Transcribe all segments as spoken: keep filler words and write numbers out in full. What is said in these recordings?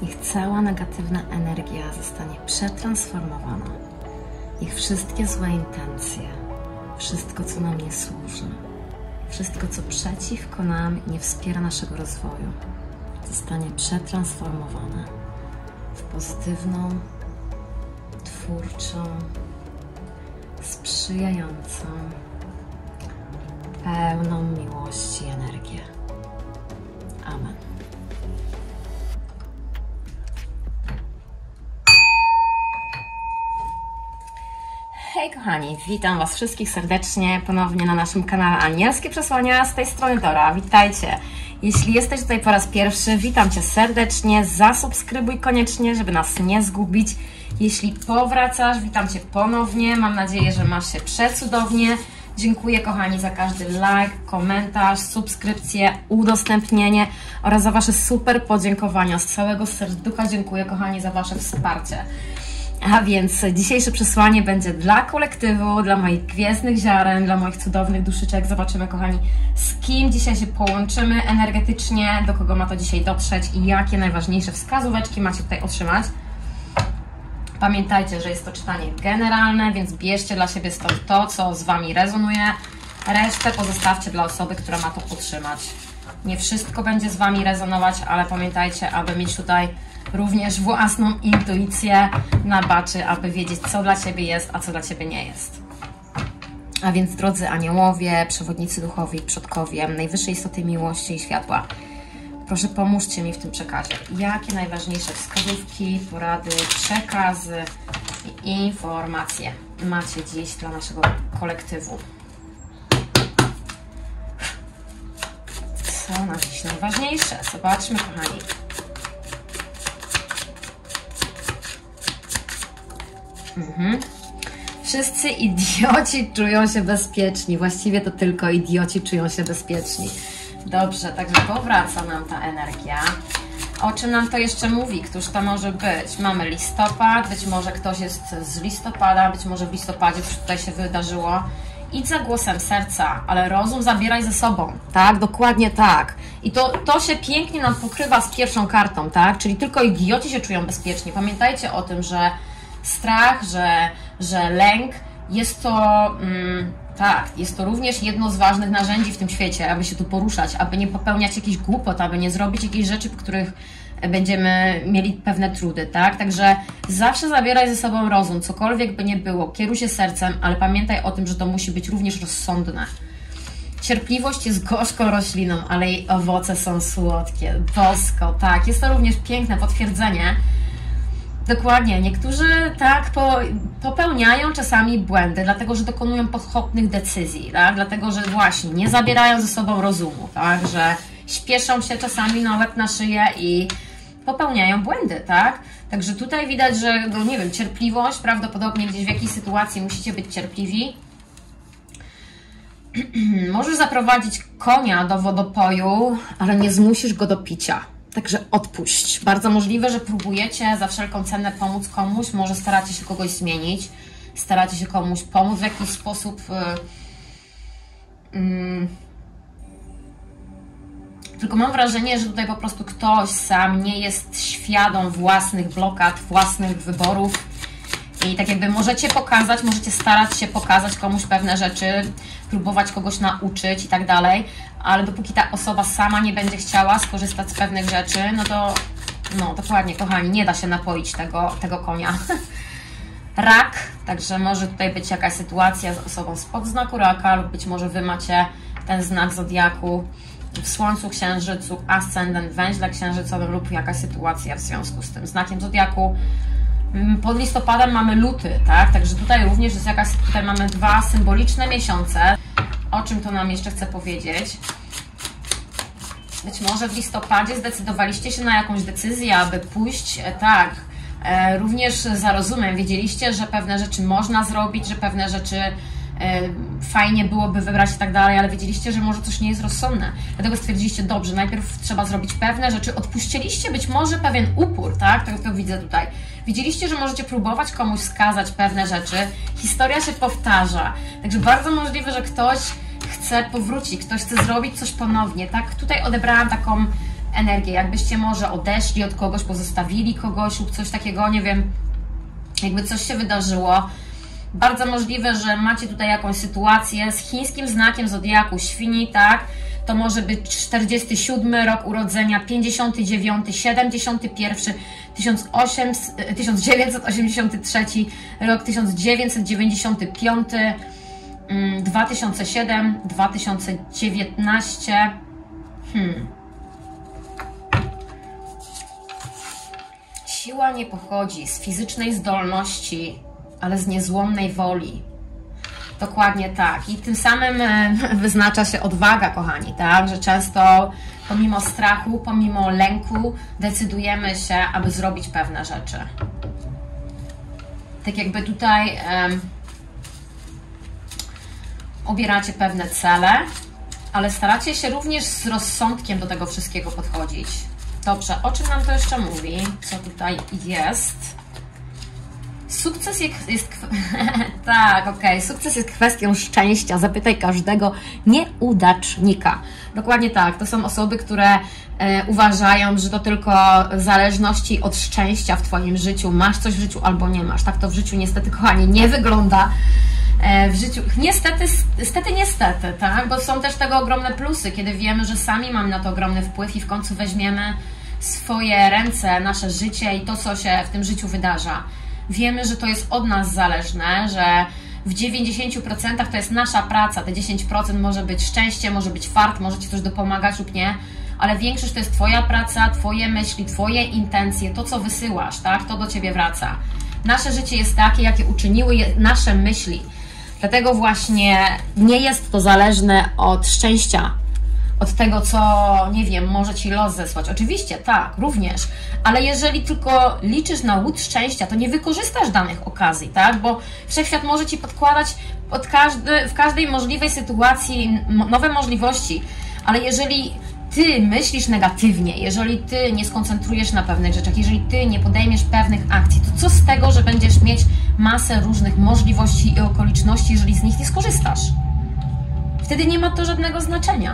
Niech cała negatywna energia zostanie przetransformowana. Niech wszystkie złe intencje, wszystko, co nam nie służy, wszystko, co przeciwko nam i nie wspiera naszego rozwoju, zostanie przetransformowane w pozytywną, twórczą, sprzyjającą, pełną miłości energię. Amen. Hej kochani, witam Was wszystkich serdecznie ponownie na naszym kanale Anielskie Przesłania, z tej strony Dora, witajcie. Jeśli jesteś tutaj po raz pierwszy, witam Cię serdecznie, zasubskrybuj koniecznie, żeby nas nie zgubić. Jeśli powracasz, witam Cię ponownie, mam nadzieję, że masz się przecudownie. Dziękuję kochani za każdy like, komentarz, subskrypcję, udostępnienie oraz za Wasze super podziękowania. Z całego serducha dziękuję kochani za Wasze wsparcie. A więc dzisiejsze przesłanie będzie dla kolektywu, dla moich gwiezdnych ziaren, dla moich cudownych duszyczek. Zobaczymy kochani, z kim dzisiaj się połączymy energetycznie, do kogo ma to dzisiaj dotrzeć i jakie najważniejsze wskazóweczki macie tutaj otrzymać. Pamiętajcie, że jest to czytanie generalne, więc bierzcie dla siebie stąd to, co z Wami rezonuje. Resztę pozostawcie dla osoby, która ma to otrzymać. Nie wszystko będzie z Wami rezonować, ale pamiętajcie, aby mieć tutaj również własną intuicję na baczy, aby wiedzieć, co dla Ciebie jest, a co dla Ciebie nie jest. A więc drodzy aniołowie, przewodnicy duchowi, przodkowie, najwyższej istoty miłości i światła, proszę pomóżcie mi w tym przekazie. Jakie najważniejsze wskazówki, porady, przekazy i informacje macie dziś dla naszego kolektywu? Co na dziś najważniejsze? Zobaczmy kochani. Mhm. Wszyscy idioci czują się bezpieczni. Właściwie to tylko idioci czują się bezpieczni. Dobrze, także powraca nam ta energia. O czym nam to jeszcze mówi? Któż to może być? Mamy listopad, być może ktoś jest z listopada, być może w listopadzie coś tutaj się wydarzyło. Idź za głosem serca, ale rozum zabieraj ze sobą, tak? Dokładnie tak. I to, to się pięknie nam pokrywa z pierwszą kartą, tak? Czyli tylko idioci się czują bezpiecznie. Pamiętajcie o tym, że strach, że, że lęk jest to... Mm, Tak, jest to również jedno z ważnych narzędzi w tym świecie, aby się tu poruszać, aby nie popełniać jakichś głupot, aby nie zrobić jakichś rzeczy, w których będziemy mieli pewne trudy, tak? Także zawsze zabieraj ze sobą rozum, cokolwiek by nie było, kieruj się sercem, ale pamiętaj o tym, że to musi być również rozsądne. Cierpliwość jest gorzką rośliną, ale jej owoce są słodkie, bosko, tak. Jest to również piękne potwierdzenie. Dokładnie, niektórzy tak po, popełniają czasami błędy, dlatego że dokonują pochopnych decyzji, tak? Dlatego że właśnie nie zabierają ze sobą rozumu, tak? Że śpieszą się czasami na łeb na szyję i popełniają błędy, tak? Także tutaj widać, że no nie wiem, cierpliwość, prawdopodobnie gdzieś w jakiejś sytuacji musicie być cierpliwi. Możesz zaprowadzić konia do wodopoju, ale nie zmusisz go do picia. Także odpuść. Bardzo możliwe, że próbujecie za wszelką cenę pomóc komuś, może staracie się kogoś zmienić, staracie się komuś pomóc w jakiś sposób. Yy, yy. Tylko mam wrażenie, że tutaj po prostu ktoś sam nie jest świadom własnych blokad, własnych wyborów. I tak jakby możecie pokazać, możecie starać się pokazać komuś pewne rzeczy, próbować kogoś nauczyć i tak dalej, ale dopóki ta osoba sama nie będzie chciała skorzystać z pewnych rzeczy, no to, no dokładnie kochani, nie da się napoić tego, tego konia. Rak, także może tutaj być jakaś sytuacja z osobą spod znaku raka lub być może Wy macie ten znak zodiaku w Słońcu, Księżycu, ascendent, węźle księżycowym lub jakaś sytuacja w związku z tym znakiem zodiaku. Pod listopadem mamy luty, tak? Także tutaj również jest jakaś, tutaj mamy dwa symboliczne miesiące. O czym to nam jeszcze chcę powiedzieć? Być może w listopadzie zdecydowaliście się na jakąś decyzję, aby pójść, tak, e, również za rozumem. Wiedzieliście, że pewne rzeczy można zrobić, że pewne rzeczy e, fajnie byłoby wybrać i tak dalej, ale wiedzieliście, że może coś nie jest rozsądne. Dlatego stwierdziliście, dobrze, najpierw trzeba zrobić pewne rzeczy, odpuściliście być może pewien upór, tak? Tak to widzę tutaj. Widzieliście, że możecie próbować komuś wskazać pewne rzeczy. Historia się powtarza. Także bardzo możliwe, że ktoś chce powrócić, ktoś chce zrobić coś ponownie, tak? Tutaj odebrałam taką energię, jakbyście może odeszli od kogoś, pozostawili kogoś lub coś takiego, nie wiem, jakby coś się wydarzyło. Bardzo możliwe, że macie tutaj jakąś sytuację z chińskim znakiem zodiaku świni, tak? To może być czterdziesty siódmy rok urodzenia, pięćdziesiąty dziewiąty, siedemdziesiąty pierwszy, tysiąc dziewięćset osiemdziesiąty trzeci rok, tysiąc dziewięćset dziewięćdziesiąty piąty, dwa tysiące siódmy, dwa tysiące dziewiętnasty. Hmm. Siła nie pochodzi z fizycznej zdolności, ale z niezłomnej woli. Dokładnie tak. I tym samym wyznacza się odwaga, kochani, tak? Że często pomimo strachu, pomimo lęku decydujemy się, aby zrobić pewne rzeczy. Tak jakby tutaj um, obieracie pewne cele, ale staracie się również z rozsądkiem do tego wszystkiego podchodzić. Dobrze, o czym nam to jeszcze mówi? Co tutaj jest? Sukces jest... jest tak, okej. Okay. Sukces jest kwestią szczęścia. Zapytaj każdego nieudacznika. Dokładnie tak. To są osoby, które e, uważają, że to tylko w zależności od szczęścia w Twoim życiu. Masz coś w życiu albo nie masz. Tak to w życiu niestety, kochani, nie wygląda. E, w życiu... Niestety, niestety, niestety, tak? Bo są też tego ogromne plusy, kiedy wiemy, że sami mamy na to ogromny wpływ i w końcu weźmiemy swoje ręce, nasze życie i to, co się w tym życiu wydarza. Wiemy, że to jest od nas zależne, że w dziewięćdziesięciu procentach to jest nasza praca, te dziesięć procent może być szczęście, może być fart, może Ci coś dopomagać lub nie, ale większość to jest Twoja praca, Twoje myśli, Twoje intencje, to co wysyłasz, tak? To do Ciebie wraca. Nasze życie jest takie, jakie uczyniły je nasze myśli. Dlatego właśnie nie jest to zależne od szczęścia, od tego, co, nie wiem, może Ci los zesłać. Oczywiście, tak, również, ale jeżeli tylko liczysz na łód szczęścia, to nie wykorzystasz danych okazji, tak? Bo wszechświat może Ci podkładać pod każdy, w każdej możliwej sytuacji nowe możliwości, ale jeżeli Ty myślisz negatywnie, jeżeli Ty nie skoncentrujesz na pewnych rzeczach, jeżeli Ty nie podejmiesz pewnych akcji, to co z tego, że będziesz mieć masę różnych możliwości i okoliczności, jeżeli z nich nie skorzystasz? Wtedy nie ma to żadnego znaczenia.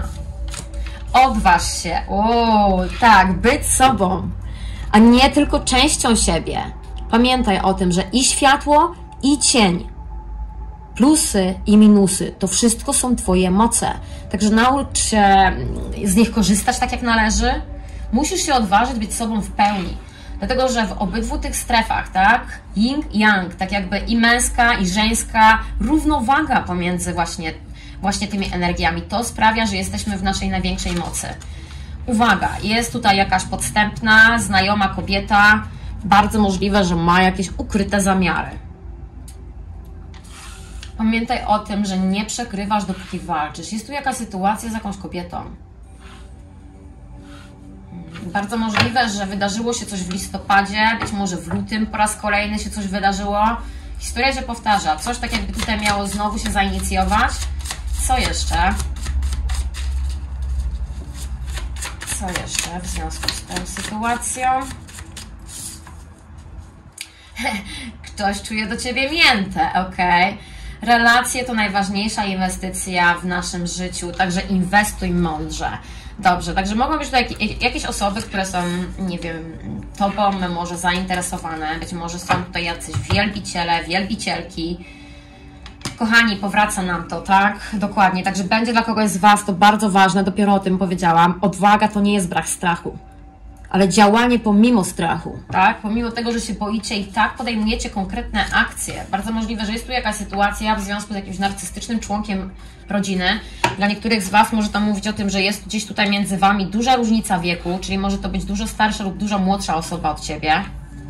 Odważ się, o, tak, być sobą, a nie tylko częścią siebie. Pamiętaj o tym, że i światło, i cień, plusy i minusy, to wszystko są Twoje moce. Także naucz się z nich korzystać tak, jak należy. Musisz się odważyć być sobą w pełni. Dlatego, że w obydwu tych strefach, tak, yin, yang, tak jakby i męska, i żeńska równowaga pomiędzy właśnie właśnie tymi energiami. To sprawia, że jesteśmy w naszej największej mocy. Uwaga, jest tutaj jakaś podstępna, znajoma kobieta. Bardzo możliwe, że ma jakieś ukryte zamiary. Pamiętaj o tym, że nie przegrywasz, dopóki walczysz. Jest tu jakaś sytuacja z jakąś kobietą. Bardzo możliwe, że wydarzyło się coś w listopadzie, być może w lutym po raz kolejny się coś wydarzyło. Historia się powtarza. Coś tak jakby tutaj miało znowu się zainicjować. Co jeszcze? Co jeszcze w związku z tą sytuacją? Ktoś czuje do Ciebie miętę, ok? Relacje to najważniejsza inwestycja w naszym życiu, także inwestuj mądrze. Dobrze, także mogą być tutaj jakieś osoby, które są, nie wiem, Tobą może zainteresowane, być może są tutaj jacyś wielbiciele, wielbicielki. Kochani, powraca nam to, tak? Dokładnie, także będzie dla kogoś z Was to bardzo ważne, dopiero o tym powiedziałam. Odwaga to nie jest brak strachu, ale działanie pomimo strachu, tak? Pomimo tego, że się boicie i tak podejmujecie konkretne akcje. Bardzo możliwe, że jest tu jakaś sytuacja w związku z jakimś narcystycznym członkiem rodziny. Dla niektórych z Was może to mówić o tym, że jest gdzieś tutaj między Wami duża różnica wieku, czyli może to być dużo starsza lub dużo młodsza osoba od Ciebie.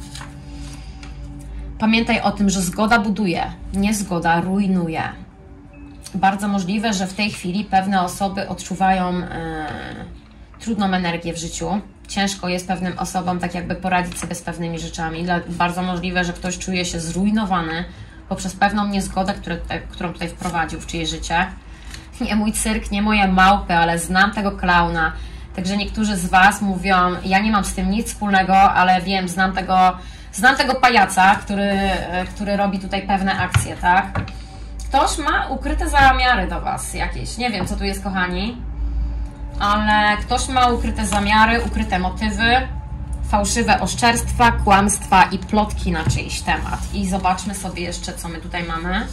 Pamiętaj o tym, że zgoda buduje, niezgoda rujnuje. Bardzo możliwe, że w tej chwili pewne osoby odczuwają e, trudną energię w życiu. Ciężko jest pewnym osobom tak jakby poradzić sobie z pewnymi rzeczami. Bardzo możliwe, że ktoś czuje się zrujnowany poprzez pewną niezgodę, które, którą tutaj wprowadził w czyjeś życie. Nie mój cyrk, nie moje małpy, ale znam tego klauna. Także niektórzy z Was mówią, ja nie mam z tym nic wspólnego, ale wiem, znam tego... Znam tego pajaca, który, który robi tutaj pewne akcje, tak? Ktoś ma ukryte zamiary do Was jakieś. Nie wiem, co tu jest, kochani. ale ktoś ma ukryte zamiary, ukryte motywy, fałszywe oszczerstwa, kłamstwa i plotki na czyjś temat. I zobaczmy sobie jeszcze, co my tutaj mamy.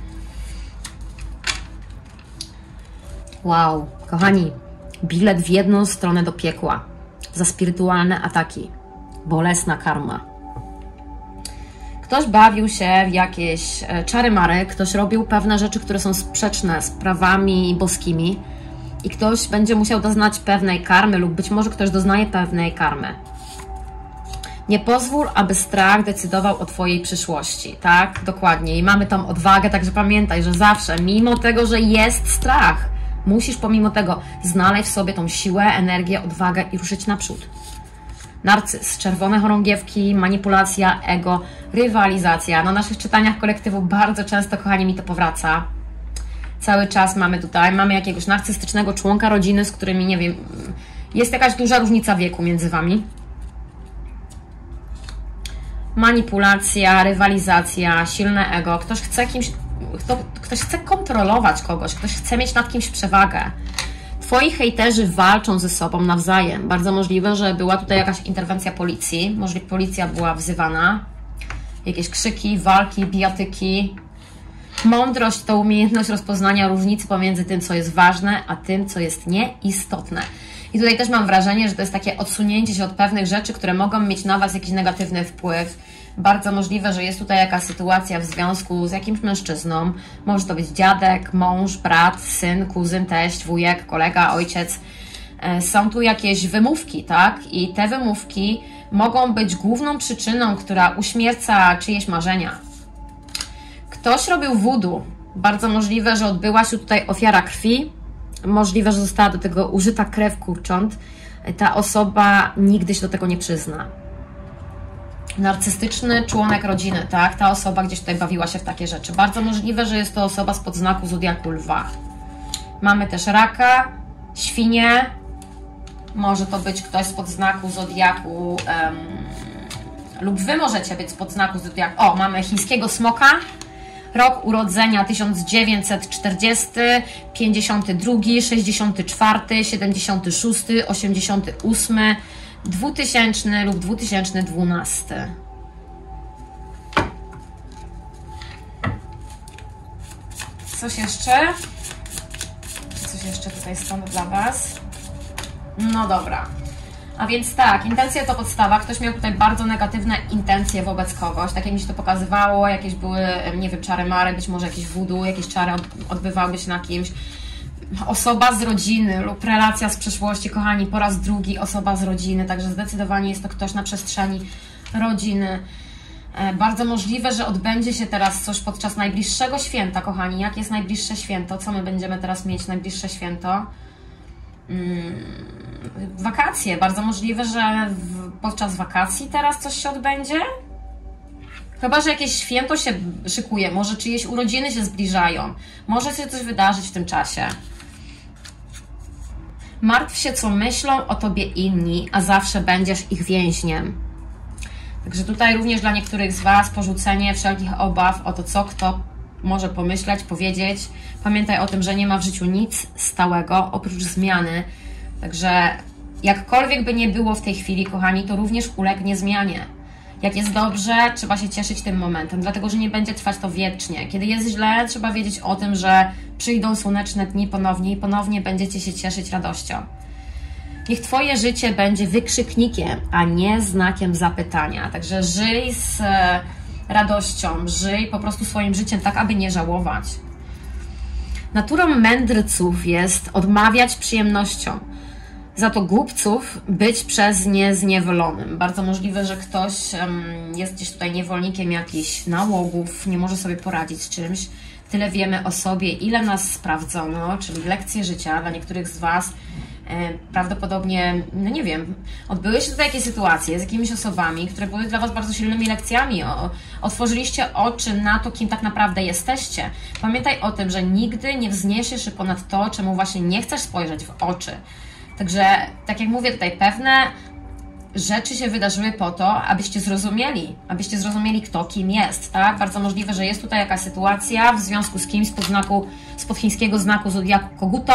Wow, kochani, bilet w jedną stronę do piekła za spirytualne ataki, bolesna karma. Ktoś bawił się w jakieś czary-mary, ktoś robił pewne rzeczy, które są sprzeczne z prawami boskimi i ktoś będzie musiał doznać pewnej karmy lub być może ktoś doznaje pewnej karmy. Nie pozwól, aby strach decydował o Twojej przyszłości, tak? Dokładnie. I mamy tą odwagę, także pamiętaj, że zawsze, mimo tego, że jest strach, musisz pomimo tego znaleźć w sobie tą siłę, energię, odwagę i ruszyć naprzód. Narcyz, czerwone chorągiewki, manipulacja, ego, rywalizacja. Na naszych czytaniach kolektywu bardzo często, kochani, mi to powraca. Cały czas mamy tutaj, mamy jakiegoś narcystycznego członka rodziny, z którymi, nie wiem, jest jakaś duża różnica wieku między Wami. Manipulacja, rywalizacja, silne ego. Ktoś chce kimś, kto, ktoś chce kontrolować kogoś, ktoś chce mieć nad kimś przewagę. Twoi hejterzy walczą ze sobą nawzajem. Bardzo możliwe, że była tutaj jakaś interwencja policji. Może policja była wzywana. Jakieś krzyki, walki, bijatyki. Mądrość to umiejętność rozpoznania różnicy pomiędzy tym, co jest ważne, a tym, co jest nieistotne. I tutaj też mam wrażenie, że to jest takie odsunięcie się od pewnych rzeczy, które mogą mieć na Was jakiś negatywny wpływ. Bardzo możliwe, że jest tutaj jakaś sytuacja w związku z jakimś mężczyzną. Może to być dziadek, mąż, brat, syn, kuzyn, teść, wujek, kolega, ojciec. Są tu jakieś wymówki, tak? I te wymówki mogą być główną przyczyną, która uśmierca czyjeś marzenia. Ktoś robił voodoo. Bardzo możliwe, że odbyła się tutaj ofiara krwi. Możliwe, że została do tego użyta krew kurcząt. Ta osoba nigdy się do tego nie przyzna. Narcystyczny członek rodziny, tak? Ta osoba gdzieś tutaj bawiła się w takie rzeczy. Bardzo możliwe, że jest to osoba spod znaku zodiaku lwa. Mamy też raka, świnię. Może to być ktoś spod znaku zodiaku um, lub Wy możecie być spod znaku zodiaku. O, mamy chińskiego smoka. Rok urodzenia tysiąc dziewięćset czterdziesty, pięćdziesiąty drugi, sześćdziesiąty czwarty, siedemdziesiąty szósty, osiemdziesiąty ósmy, dwutysięczny lub dwa tysiące dwunasty. Coś jeszcze? Czy coś jeszcze tutaj stąd dla Was? No dobra. A więc tak, intencje to podstawa. Ktoś miał tutaj bardzo negatywne intencje wobec kogoś. Tak jak mi się to pokazywało, jakieś były, nie wiem, czary-mary, być może jakieś voodoo, jakieś czary odbywały się na kimś. Osoba z rodziny lub relacja z przeszłości, kochani, po raz drugi osoba z rodziny, także zdecydowanie jest to ktoś na przestrzeni rodziny. Bardzo możliwe, że odbędzie się teraz coś podczas najbliższego święta, kochani. Jak jest najbliższe święto? Co my będziemy teraz mieć najbliższe święto? Hmm, wakacje. Bardzo możliwe, że w, podczas wakacji teraz coś się odbędzie. Chyba że jakieś święto się szykuje, może czyjeś urodziny się zbliżają. Może się coś wydarzyć w tym czasie. Martw się, co myślą o Tobie inni, a zawsze będziesz ich więźniem. Także tutaj również dla niektórych z Was porzucenie wszelkich obaw o to, co kto może pomyśleć, powiedzieć. Pamiętaj o tym, że nie ma w życiu nic stałego oprócz zmiany. Także jakkolwiek by nie było w tej chwili, kochani, to również ulegnie zmianie. Jak jest dobrze, trzeba się cieszyć tym momentem, dlatego że nie będzie trwać to wiecznie. Kiedy jest źle, trzeba wiedzieć o tym, że przyjdą słoneczne dni ponownie i ponownie będziecie się cieszyć radością. Niech Twoje życie będzie wykrzyknikiem, a nie znakiem zapytania. Także żyj z radością, żyj po prostu swoim życiem tak, aby nie żałować. Naturą mędrców jest odmawiać przyjemnościom, za to głupców być przez nie zniewolonym. Bardzo możliwe, że ktoś um, jest gdzieś tutaj niewolnikiem jakichś nałogów, nie może sobie poradzić z czymś. Tyle wiemy o sobie, ile nas sprawdzono, czyli lekcje życia dla niektórych z Was. E, prawdopodobnie, no nie wiem, odbyły się tutaj jakieś sytuacje z jakimiś osobami, które były dla Was bardzo silnymi lekcjami. O, otworzyliście oczy na to, kim tak naprawdę jesteście. Pamiętaj o tym, że nigdy nie wzniesiesz się ponad to, czemu właśnie nie chcesz spojrzeć w oczy. Także, tak jak mówię tutaj, pewne rzeczy się wydarzyły po to, abyście zrozumieli, abyście zrozumieli, kto kim jest, tak? Bardzo możliwe, że jest tutaj jakaś sytuacja w związku z kimś spod znaku, spod chińskiego znaku zodiaku Koguta,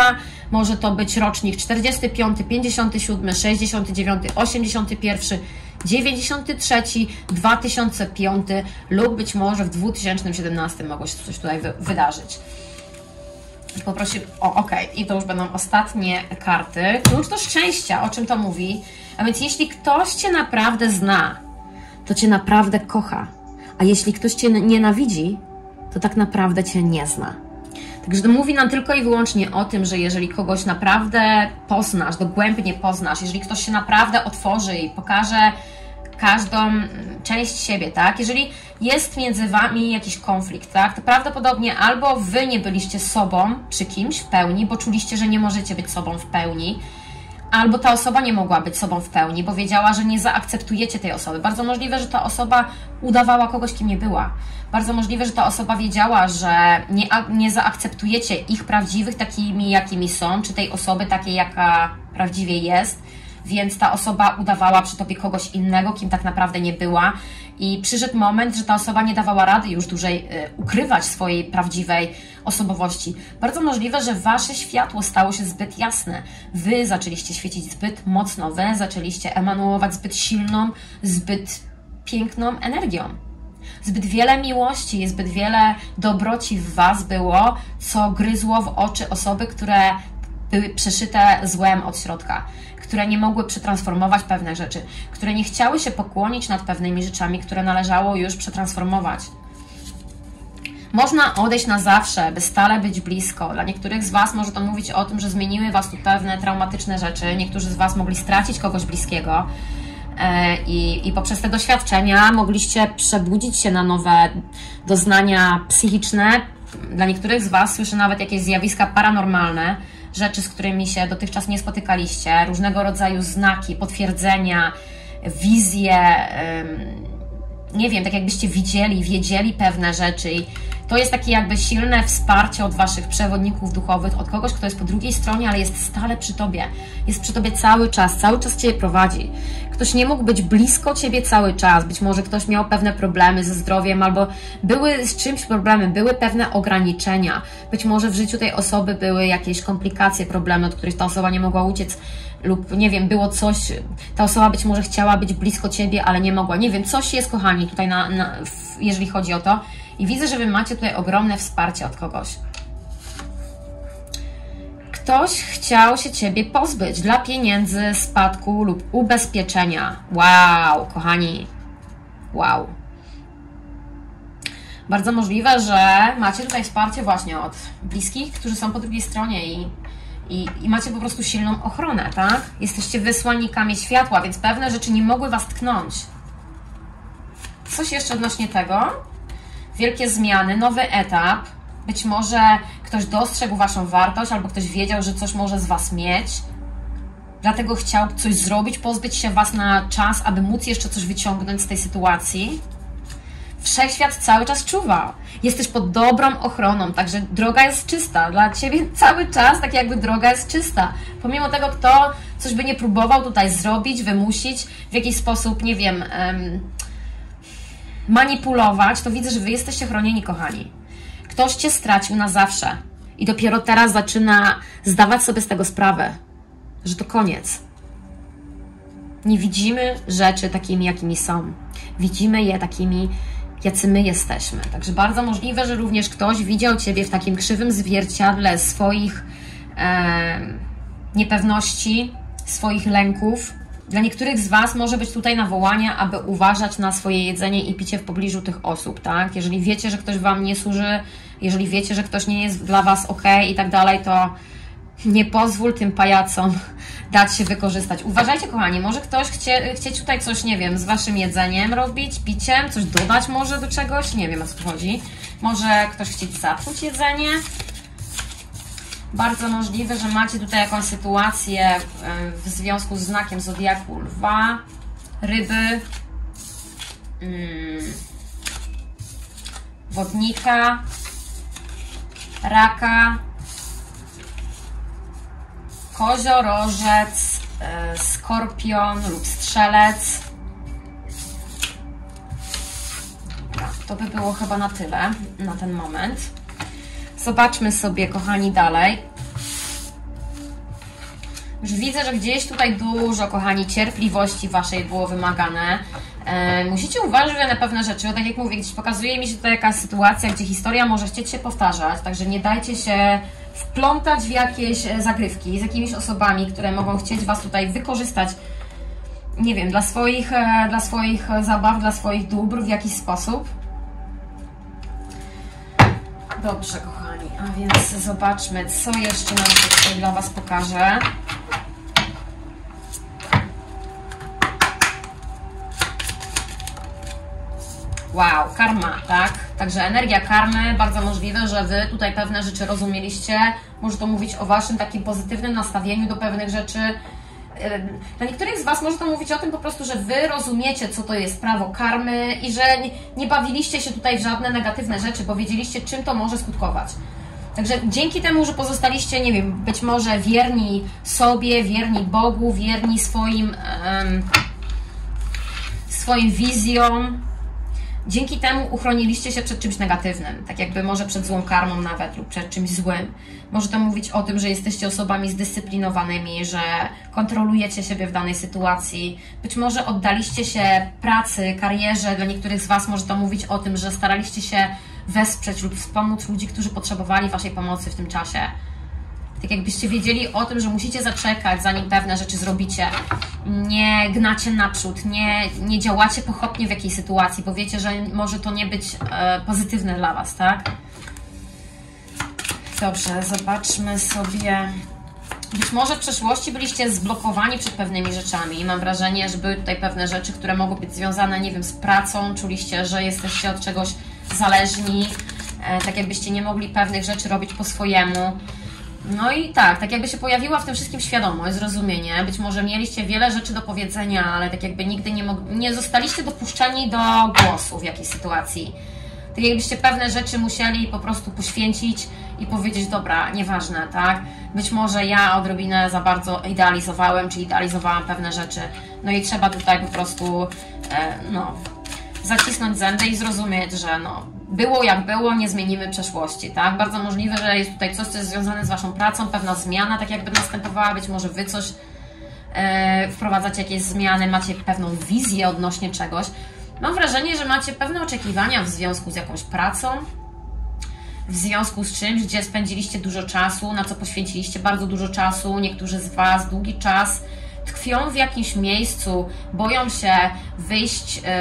może to być rocznik czterdziesty piąty, pięćdziesiąty siódmy, sześćdziesiąty dziewiąty, osiemdziesiąty pierwszy, dziewięćdziesiąty trzeci, dwa tysiące piąty lub być może w dwa tysiące siedemnastym mogło się coś tutaj wy wydarzyć. Poproszę, o ok, i to już będą ostatnie karty. Klucz do szczęścia, o czym to mówi? A więc jeśli ktoś Cię naprawdę zna, to Cię naprawdę kocha. A jeśli ktoś Cię nienawidzi, to tak naprawdę Cię nie zna. Także to mówi nam tylko i wyłącznie o tym, że jeżeli kogoś naprawdę poznasz, dogłębnie poznasz, jeżeli ktoś się naprawdę otworzy i pokaże każdą część siebie, tak? Jeżeli jest między Wami jakiś konflikt, tak? To prawdopodobnie albo Wy nie byliście sobą przy kimś w pełni, bo czuliście, że nie możecie być sobą w pełni, albo ta osoba nie mogła być sobą w pełni, bo wiedziała, że nie zaakceptujecie tej osoby. Bardzo możliwe, że ta osoba udawała kogoś, kim nie była. Bardzo możliwe, że ta osoba wiedziała, że nie, nie zaakceptujecie ich prawdziwych takimi, jakimi są, czy tej osoby takiej, jaka prawdziwie jest, więc ta osoba udawała przy Tobie kogoś innego, kim tak naprawdę nie była. I przyszedł moment, że ta osoba nie dawała rady już dłużej y, ukrywać swojej prawdziwej osobowości. Bardzo możliwe, że Wasze światło stało się zbyt jasne. Wy zaczęliście świecić zbyt mocno, Wy zaczęliście emanuować zbyt silną, zbyt piękną energią. Zbyt wiele miłości, zbyt wiele dobroci w Was było, co gryzło w oczy osoby, które były przeszyte złem od środka, które nie mogły przetransformować pewnych rzeczy, które nie chciały się pokłonić nad pewnymi rzeczami, które należało już przetransformować. Można odejść na zawsze, by stale być blisko. Dla niektórych z Was może to mówić o tym, że zmieniły Was tu pewne traumatyczne rzeczy. Niektórzy z Was mogli stracić kogoś bliskiego i, i poprzez te doświadczenia mogliście przebudzić się na nowe doznania psychiczne. Dla niektórych z Was słyszę nawet jakieś zjawiska paranormalne, rzeczy, z którymi się dotychczas nie spotykaliście, różnego rodzaju znaki, potwierdzenia, wizje, nie wiem, tak jakbyście widzieli, wiedzieli pewne rzeczy. I to jest takie jakby silne wsparcie od Waszych przewodników duchowych, od kogoś, kto jest po drugiej stronie, ale jest stale przy Tobie. Jest przy Tobie cały czas, cały czas Ciebie prowadzi. Ktoś nie mógł być blisko Ciebie cały czas. Być może ktoś miał pewne problemy ze zdrowiem, albo były z czymś problemy, były pewne ograniczenia. Być może w życiu tej osoby były jakieś komplikacje, problemy, od których ta osoba nie mogła uciec, lub nie wiem, było coś, ta osoba być może chciała być blisko Ciebie, ale nie mogła. Nie wiem, coś jest, kochani, tutaj, na, na, jeżeli chodzi o to. I widzę, że Wy macie tutaj ogromne wsparcie od kogoś. Ktoś chciał się Ciebie pozbyć dla pieniędzy, spadku lub ubezpieczenia. Wow, kochani. Wow. Bardzo możliwe, że macie tutaj wsparcie właśnie od bliskich, którzy są po drugiej stronie i, i, i macie po prostu silną ochronę, tak? Jesteście wysłannikami światła, więc pewne rzeczy nie mogły Was tknąć. Coś jeszcze odnośnie tego? Wielkie zmiany, nowy etap. Być może ktoś dostrzegł Waszą wartość, albo ktoś wiedział, że coś może z Was mieć. Dlatego chciał coś zrobić, pozbyć się Was na czas, aby móc jeszcze coś wyciągnąć z tej sytuacji. Wszechświat cały czas czuwa. Jesteś pod dobrą ochroną, także droga jest czysta. Dla Ciebie cały czas tak jakby droga jest czysta. Pomimo tego, kto coś by nie próbował tutaj zrobić, wymusić, w jakiś sposób, nie wiem, um, manipulować, to widzę, że Wy jesteście chronieni, kochani. Ktoś Cię stracił na zawsze i dopiero teraz zaczyna zdawać sobie z tego sprawę, że to koniec. Nie widzimy rzeczy takimi, jakimi są. Widzimy je takimi, jacy my jesteśmy. Także bardzo możliwe, że również ktoś widział Ciebie w takim krzywym zwierciadle swoich e, niepewności, swoich lęków. Dla niektórych z Was może być tutaj nawołanie, aby uważać na swoje jedzenie i picie w pobliżu tych osób, tak? Jeżeli wiecie, że ktoś Wam nie służy, jeżeli wiecie, że ktoś nie jest dla Was ok i tak dalej, to nie pozwól tym pajacom dać się wykorzystać. Uważajcie, kochani, może ktoś chcie, chcieć tutaj coś, nie wiem, z Waszym jedzeniem robić, piciem, coś dodać może do czegoś, nie wiem, o co chodzi. Może ktoś chcieć zatruć jedzenie. Bardzo możliwe, że macie tutaj jakąś sytuację w związku z znakiem zodiaku lwa, ryby, wodnika, raka, koziorożec, skorpion lub strzelec. Dobra, to by było chyba na tyle na ten moment. Zobaczmy sobie, kochani, dalej. Już widzę, że gdzieś tutaj dużo, kochani, cierpliwości Waszej było wymagane. E, musicie uważać na pewne rzeczy, bo tak jak mówię, gdzieś pokazuje mi się tutaj jakaś sytuacja, gdzie historia może chcieć się powtarzać, także nie dajcie się wplątać w jakieś zagrywki z jakimiś osobami, które mogą chcieć Was tutaj wykorzystać, nie wiem, dla swoich, dla swoich zabaw, dla swoich dóbr w jakiś sposób. Dobrze, kochani, a więc zobaczmy, co jeszcze nam się tutaj dla Was pokaże. Wow, karma, tak? Także energia karmy, bardzo możliwe, że Wy tutaj pewne rzeczy rozumieliście. Może to mówić o Waszym takim pozytywnym nastawieniu do pewnych rzeczy. Dla niektórych z Was może to mówić o tym po prostu, że Wy rozumiecie, co to jest prawo karmy i że nie bawiliście się tutaj w żadne negatywne rzeczy, bo wiedzieliście, czym to może skutkować. Także dzięki temu, że pozostaliście, nie wiem, być może wierni sobie, wierni Bogu, wierni swoim, um, swoim wizjom, dzięki temu uchroniliście się przed czymś negatywnym, tak jakby może przed złą karmą nawet lub przed czymś złym. Może to mówić o tym, że jesteście osobami zdyscyplinowanymi, że kontrolujecie siebie w danej sytuacji. Być może oddaliście się pracy, karierze. Dla niektórych z Was może to mówić o tym, że staraliście się wesprzeć lub wspomóc ludzi, którzy potrzebowali Waszej pomocy w tym czasie. Tak jakbyście wiedzieli o tym, że musicie zaczekać, zanim pewne rzeczy zrobicie. Nie gnacie naprzód, nie, nie działacie pochopnie w jakiejś sytuacji, bo wiecie, że może to nie być e, pozytywne dla Was, tak? Dobrze, zobaczmy sobie. Być może w przeszłości byliście zblokowani przed pewnymi rzeczami. Mam wrażenie, że były tutaj pewne rzeczy, które mogą być związane, nie wiem, z pracą. Czuliście, że jesteście od czegoś zależni, e, tak jakbyście nie mogli pewnych rzeczy robić po swojemu. No i tak, tak jakby się pojawiła w tym wszystkim świadomość, zrozumienie. Być może mieliście wiele rzeczy do powiedzenia, ale tak jakby nigdy nie, nie zostaliście dopuszczeni do głosu w jakiejś sytuacji. Tak jakbyście pewne rzeczy musieli po prostu poświęcić i powiedzieć, dobra, nieważne, tak? Być może ja odrobinę za bardzo idealizowałem, czy idealizowałam pewne rzeczy. No i trzeba tutaj po prostu, e, no, zacisnąć zęby i zrozumieć, że no, było jak było, nie zmienimy przeszłości, tak? Bardzo możliwe, że jest tutaj coś, co jest związane z Waszą pracą, pewna zmiana tak jakby następowała, być może Wy coś e, wprowadzacie, jakieś zmiany, macie pewną wizję odnośnie czegoś. Mam wrażenie, że macie pewne oczekiwania w związku z jakąś pracą, w związku z czymś, gdzie spędziliście dużo czasu, na co poświęciliście bardzo dużo czasu, niektórzy z Was długi czas tkwią w jakimś miejscu, boją się wyjść... Yy,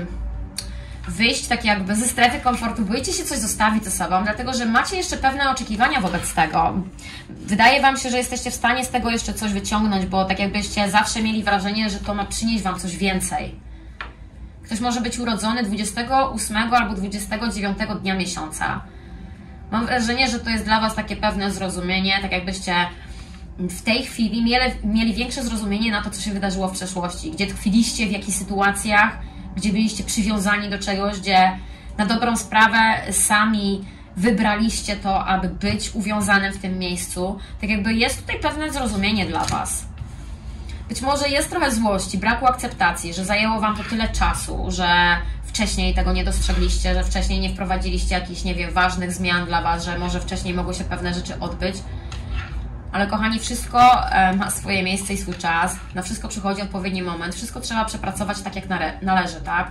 wyjść tak jakby ze strefy komfortu, boicie się coś zostawić ze sobą, dlatego że macie jeszcze pewne oczekiwania wobec tego. Wydaje Wam się, że jesteście w stanie z tego jeszcze coś wyciągnąć, bo tak jakbyście zawsze mieli wrażenie, że to ma przynieść Wam coś więcej. Ktoś może być urodzony dwudziestego ósmego albo dwudziestego dziewiątego dnia miesiąca. Mam wrażenie, że to jest dla Was takie pewne zrozumienie, tak jakbyście w tej chwili mieli, mieli większe zrozumienie na to, co się wydarzyło w przeszłości, gdzie tkwiliście w jakichś sytuacjach, gdzie byliście przywiązani do czegoś, gdzie na dobrą sprawę sami wybraliście to, aby być uwiązanym w tym miejscu. Tak jakby jest tutaj pewne zrozumienie dla Was. Być może jest trochę złości, braku akceptacji, że zajęło Wam to tyle czasu, że wcześniej tego nie dostrzegliście, że wcześniej nie wprowadziliście jakichś, nie wiem, ważnych zmian dla Was, że może wcześniej mogły się pewne rzeczy odbyć. Ale kochani, wszystko ma swoje miejsce i swój czas, na wszystko przychodzi odpowiedni moment, wszystko trzeba przepracować tak, jak należy, tak?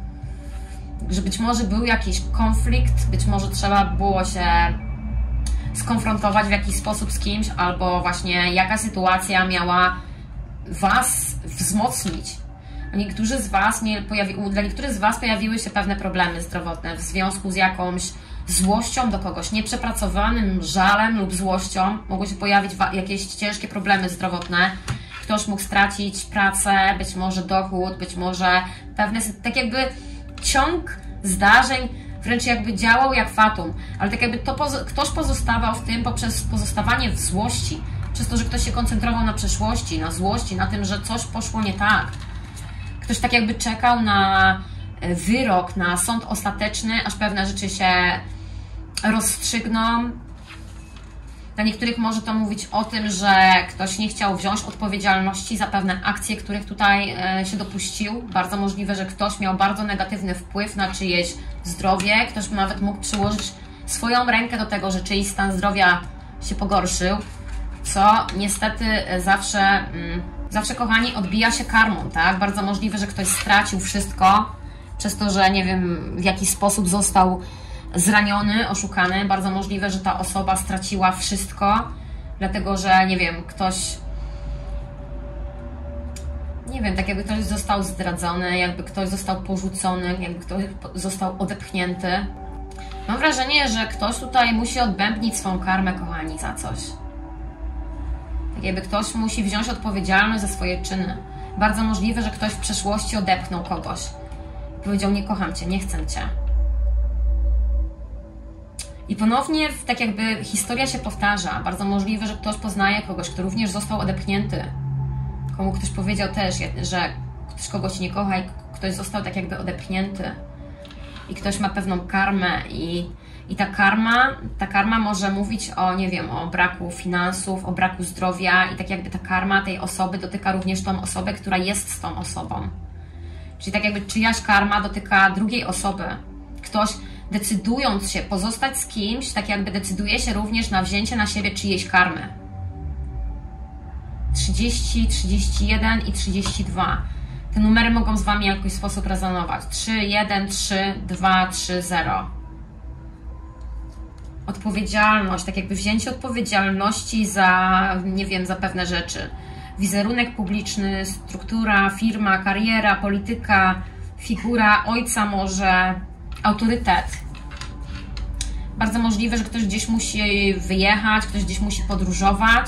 Że być może był jakiś konflikt, być może trzeba było się skonfrontować w jakiś sposób z kimś, albo właśnie jaka sytuacja miała Was wzmocnić. Niektórzy z Was mieli, pojawi, dla niektórych z Was pojawiły się pewne problemy zdrowotne w związku z jakąś złością do kogoś, nieprzepracowanym żalem lub złością. Mogły się pojawić jakieś ciężkie problemy zdrowotne. Ktoś mógł stracić pracę, być może dochód, być może pewne, tak jakby ciąg zdarzeń wręcz jakby działał jak fatum, ale tak jakby to poz ktoś pozostawał w tym poprzez pozostawanie w złości, przez to, że ktoś się koncentrował na przeszłości, na złości, na tym, że coś poszło nie tak. Ktoś tak jakby czekał na wyrok, na sąd ostateczny, aż pewne rzeczy się rozstrzygną. Dla niektórych może to mówić o tym, że ktoś nie chciał wziąć odpowiedzialności za pewne akcje, których tutaj się dopuścił. Bardzo możliwe, że ktoś miał bardzo negatywny wpływ na czyjeś zdrowie. Ktoś nawet mógł przyłożyć swoją rękę do tego, że czyjś stan zdrowia się pogorszył. co niestety zawsze, zawsze, kochani, odbija się karmą, tak? Bardzo możliwe, że ktoś stracił wszystko przez to, że nie wiem, w jaki sposób został zraniony, oszukany. Bardzo możliwe, że ta osoba straciła wszystko, dlatego że, nie wiem, ktoś, nie wiem, tak jakby ktoś został zdradzony, jakby ktoś został porzucony, jakby ktoś został odepchnięty. Mam wrażenie, że ktoś tutaj musi odbębnić swoją karmę, kochani, za coś. Tak jakby ktoś musi wziąć odpowiedzialność za swoje czyny. Bardzo możliwe, że ktoś w przeszłości odepchnął kogoś. Powiedział, nie kocham Cię, nie chcę Cię. I ponownie tak jakby historia się powtarza. Bardzo możliwe, że ktoś poznaje kogoś, kto również został odepchnięty. Komu ktoś powiedział też, że ktoś kogoś nie kocha i ktoś został tak jakby odepchnięty. I ktoś ma pewną karmę i, i ta karma, ta karma może mówić o, nie wiem, o braku finansów, o braku zdrowia i tak jakby ta karma tej osoby dotyka również tą osobę, która jest z tą osobą. Czyli tak jakby czyjaś karma dotyka drugiej osoby. Ktoś, decydując się pozostać z kimś, tak jakby decyduje się również na wzięcie na siebie czyjejś karmy. trzydzieści, trzydzieści jeden i trzydzieści dwa. Te numery mogą z Wami w jakiś sposób rezonować. trzy, jeden, trzy, dwa, trzy, zero. Odpowiedzialność, tak jakby wzięcie odpowiedzialności za, nie wiem, za pewne rzeczy. Wizerunek publiczny, struktura, firma, kariera, polityka, figura ojca może, autorytet. Bardzo możliwe, że ktoś gdzieś musi wyjechać, ktoś gdzieś musi podróżować.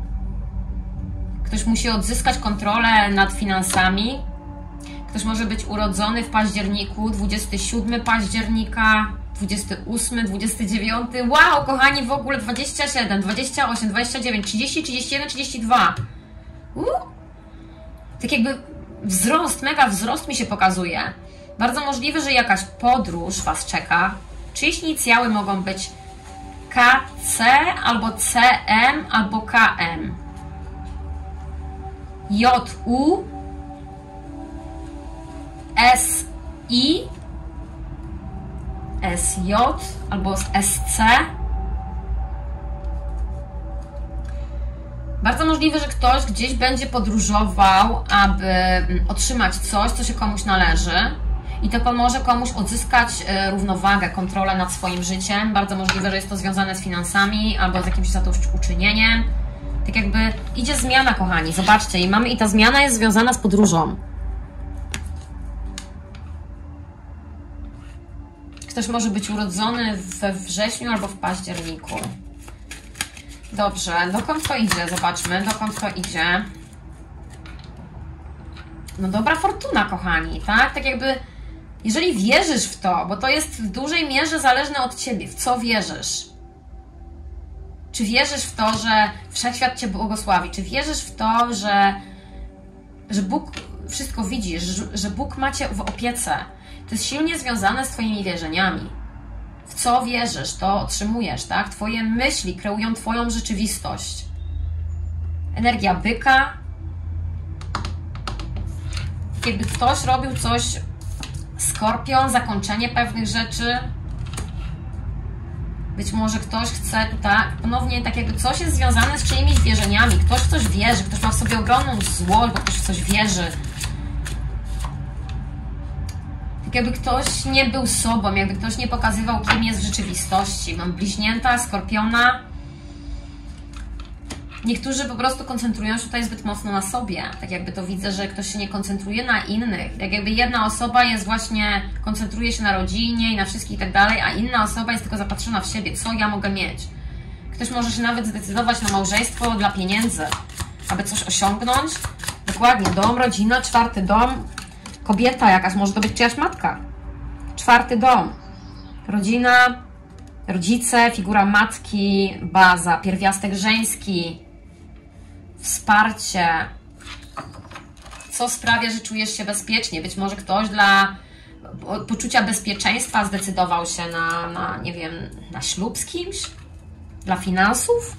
Ktoś musi odzyskać kontrolę nad finansami. Ktoś może być urodzony w październiku, dwudziestego siódmego października, dwudziestego ósmego, dwudziestego dziewiątego. Wow, kochani, w ogóle dwadzieścia siedem, dwadzieścia osiem, dwadzieścia dziewięć, trzydzieści, trzydzieści jeden, trzydzieści dwa. Uh. Tak jakby wzrost, mega wzrost mi się pokazuje. Bardzo możliwe, że jakaś podróż Was czeka. Czyjeś inicjały mogą być K C albo C M albo K M. J U S I S J albo S C. Bardzo możliwe, że ktoś gdzieś będzie podróżował, aby otrzymać coś, co się komuś należy i to pomoże komuś odzyskać równowagę, kontrolę nad swoim życiem. Bardzo możliwe, że jest to związane z finansami albo z jakimś zadośćuczynieniem. Tak jakby idzie zmiana, kochani, zobaczcie, i mamy i ta zmiana jest związana z podróżą. Ktoś może być urodzony we wrześniu albo w październiku. Dobrze, dokąd to idzie? Zobaczmy, dokąd to idzie. No dobra fortuna, kochani, tak? Tak jakby, jeżeli wierzysz w to, bo to jest w dużej mierze zależne od Ciebie, w co wierzysz. Czy wierzysz w to, że Wszechświat Cię błogosławi? Czy wierzysz w to, że, że Bóg wszystko widzi, że, że Bóg ma Cię w opiece? To jest silnie związane z Twoimi wierzeniami. W co wierzysz, to otrzymujesz, tak? Twoje myśli kreują Twoją rzeczywistość. Energia byka. Jakby ktoś robił coś, skorpion, zakończenie pewnych rzeczy. Być może ktoś chce tutaj, ponownie tak jakby coś jest związane z czyimiś wierzeniami. Ktoś w coś wierzy, ktoś ma w sobie ogromną złość, bo ktoś w coś wierzy. Tak jakby ktoś nie był sobą, jakby ktoś nie pokazywał, kim jest w rzeczywistości. Mam bliźnięta, skorpiona. Niektórzy po prostu koncentrują się tutaj zbyt mocno na sobie. Tak jakby to widzę, że ktoś się nie koncentruje na innych. Tak jakby jedna osoba jest właśnie, koncentruje się na rodzinie i na wszystkich i tak dalej, a inna osoba jest tylko zapatrzona w siebie. Co ja mogę mieć? Ktoś może się nawet zdecydować na małżeństwo dla pieniędzy, aby coś osiągnąć. Dokładnie, dom, rodzina, czwarty dom. Kobieta jakaś, może to być czyjaś matka. Czwarty dom. Rodzina, rodzice, figura matki, baza, pierwiastek żeński, wsparcie. Co sprawia, że czujesz się bezpiecznie? Być może ktoś dla poczucia bezpieczeństwa zdecydował się na, na nie wiem, na ślub z kimś? Dla finansów?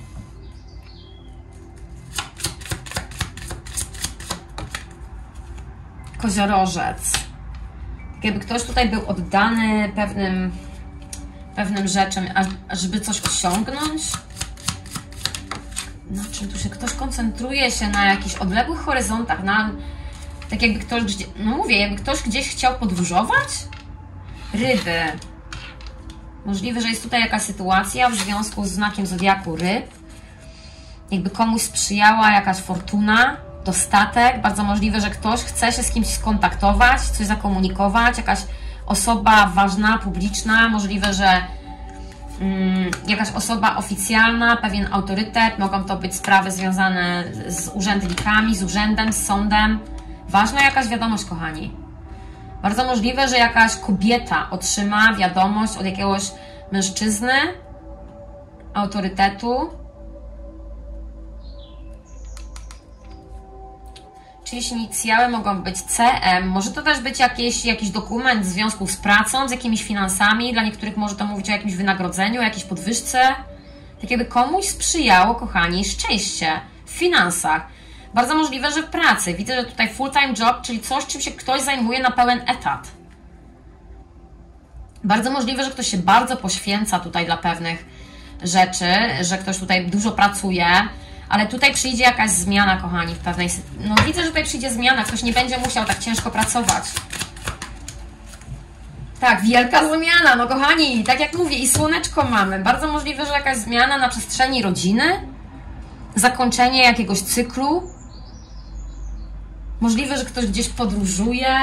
Koziorożec. Tak jakby ktoś tutaj był oddany pewnym, pewnym rzeczom, żeby coś osiągnąć. na czym tu się ktoś koncentruje się na jakichś odległych horyzontach, na, tak jakby ktoś, gdzie, no mówię, jakby ktoś gdzieś chciał podróżować? Ryby. Możliwe, że jest tutaj jakaś sytuacja w związku z znakiem zodiaku ryb. Jakby komuś sprzyjała jakaś fortuna, dostatek. Bardzo możliwe, że ktoś chce się z kimś skontaktować, coś zakomunikować, jakaś osoba ważna, publiczna. Możliwe, że mm, jakaś osoba oficjalna, pewien autorytet. Mogą to być sprawy związane z urzędnikami, z urzędem, z sądem. Ważna jakaś wiadomość, kochani. Bardzo możliwe, że jakaś kobieta otrzyma wiadomość od jakiegoś mężczyzny, autorytetu. Czyjeś inicjały mogą być C M, może to też być jakiś, jakiś dokument w związku z pracą, z jakimiś finansami. Dla niektórych może to mówić o jakimś wynagrodzeniu, o jakiejś podwyżce. Tak jakby komuś sprzyjało, kochani, szczęście w finansach. Bardzo możliwe, że w pracy. Widzę, że tutaj full-time job, czyli coś, czym się ktoś zajmuje na pełen etat. Bardzo możliwe, że ktoś się bardzo poświęca tutaj dla pewnych rzeczy, że ktoś tutaj dużo pracuje, ale tutaj przyjdzie jakaś zmiana, kochani, w pewnej sytuacji. No widzę, że tutaj przyjdzie zmiana, ktoś nie będzie musiał tak ciężko pracować. Tak, wielka zmiana, no kochani, tak jak mówię, i słoneczko mamy. Bardzo możliwe, że jakaś zmiana na przestrzeni rodziny, zakończenie jakiegoś cyklu. Możliwe, że ktoś gdzieś podróżuje.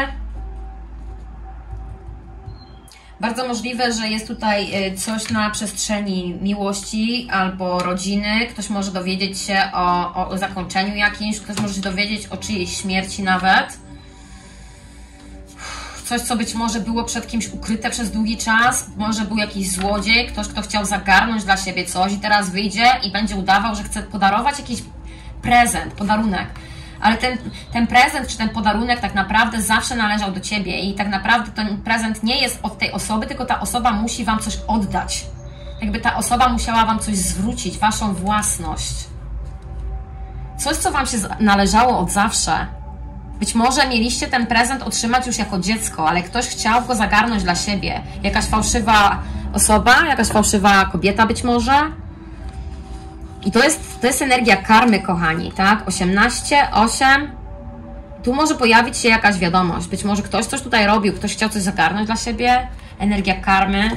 Bardzo możliwe, że jest tutaj coś na przestrzeni miłości albo rodziny. Ktoś może dowiedzieć się o, o zakończeniu jakimś, ktoś może się dowiedzieć o czyjejś śmierci nawet. Coś, co być może było przed kimś ukryte przez długi czas. Może był jakiś złodziej, ktoś, kto chciał zagarnąć dla siebie coś i teraz wyjdzie i będzie udawał, że chce podarować jakiś prezent, podarunek. Ale ten, ten prezent czy ten podarunek tak naprawdę zawsze należał do Ciebie i tak naprawdę ten prezent nie jest od tej osoby, tylko ta osoba musi Wam coś oddać. Jakby ta osoba musiała Wam coś zwrócić, Waszą własność. Coś, co Wam się należało od zawsze. Być może mieliście ten prezent otrzymać już jako dziecko, ale ktoś chciał go zagarnąć dla siebie. Jakaś fałszywa osoba, jakaś fałszywa kobieta być może. I to jest, to jest energia karmy, kochani, tak? osiemnaście, osiem. Tu może pojawić się jakaś wiadomość. Być może ktoś coś tutaj robił, ktoś chciał coś zagarnąć dla siebie. Energia karmy.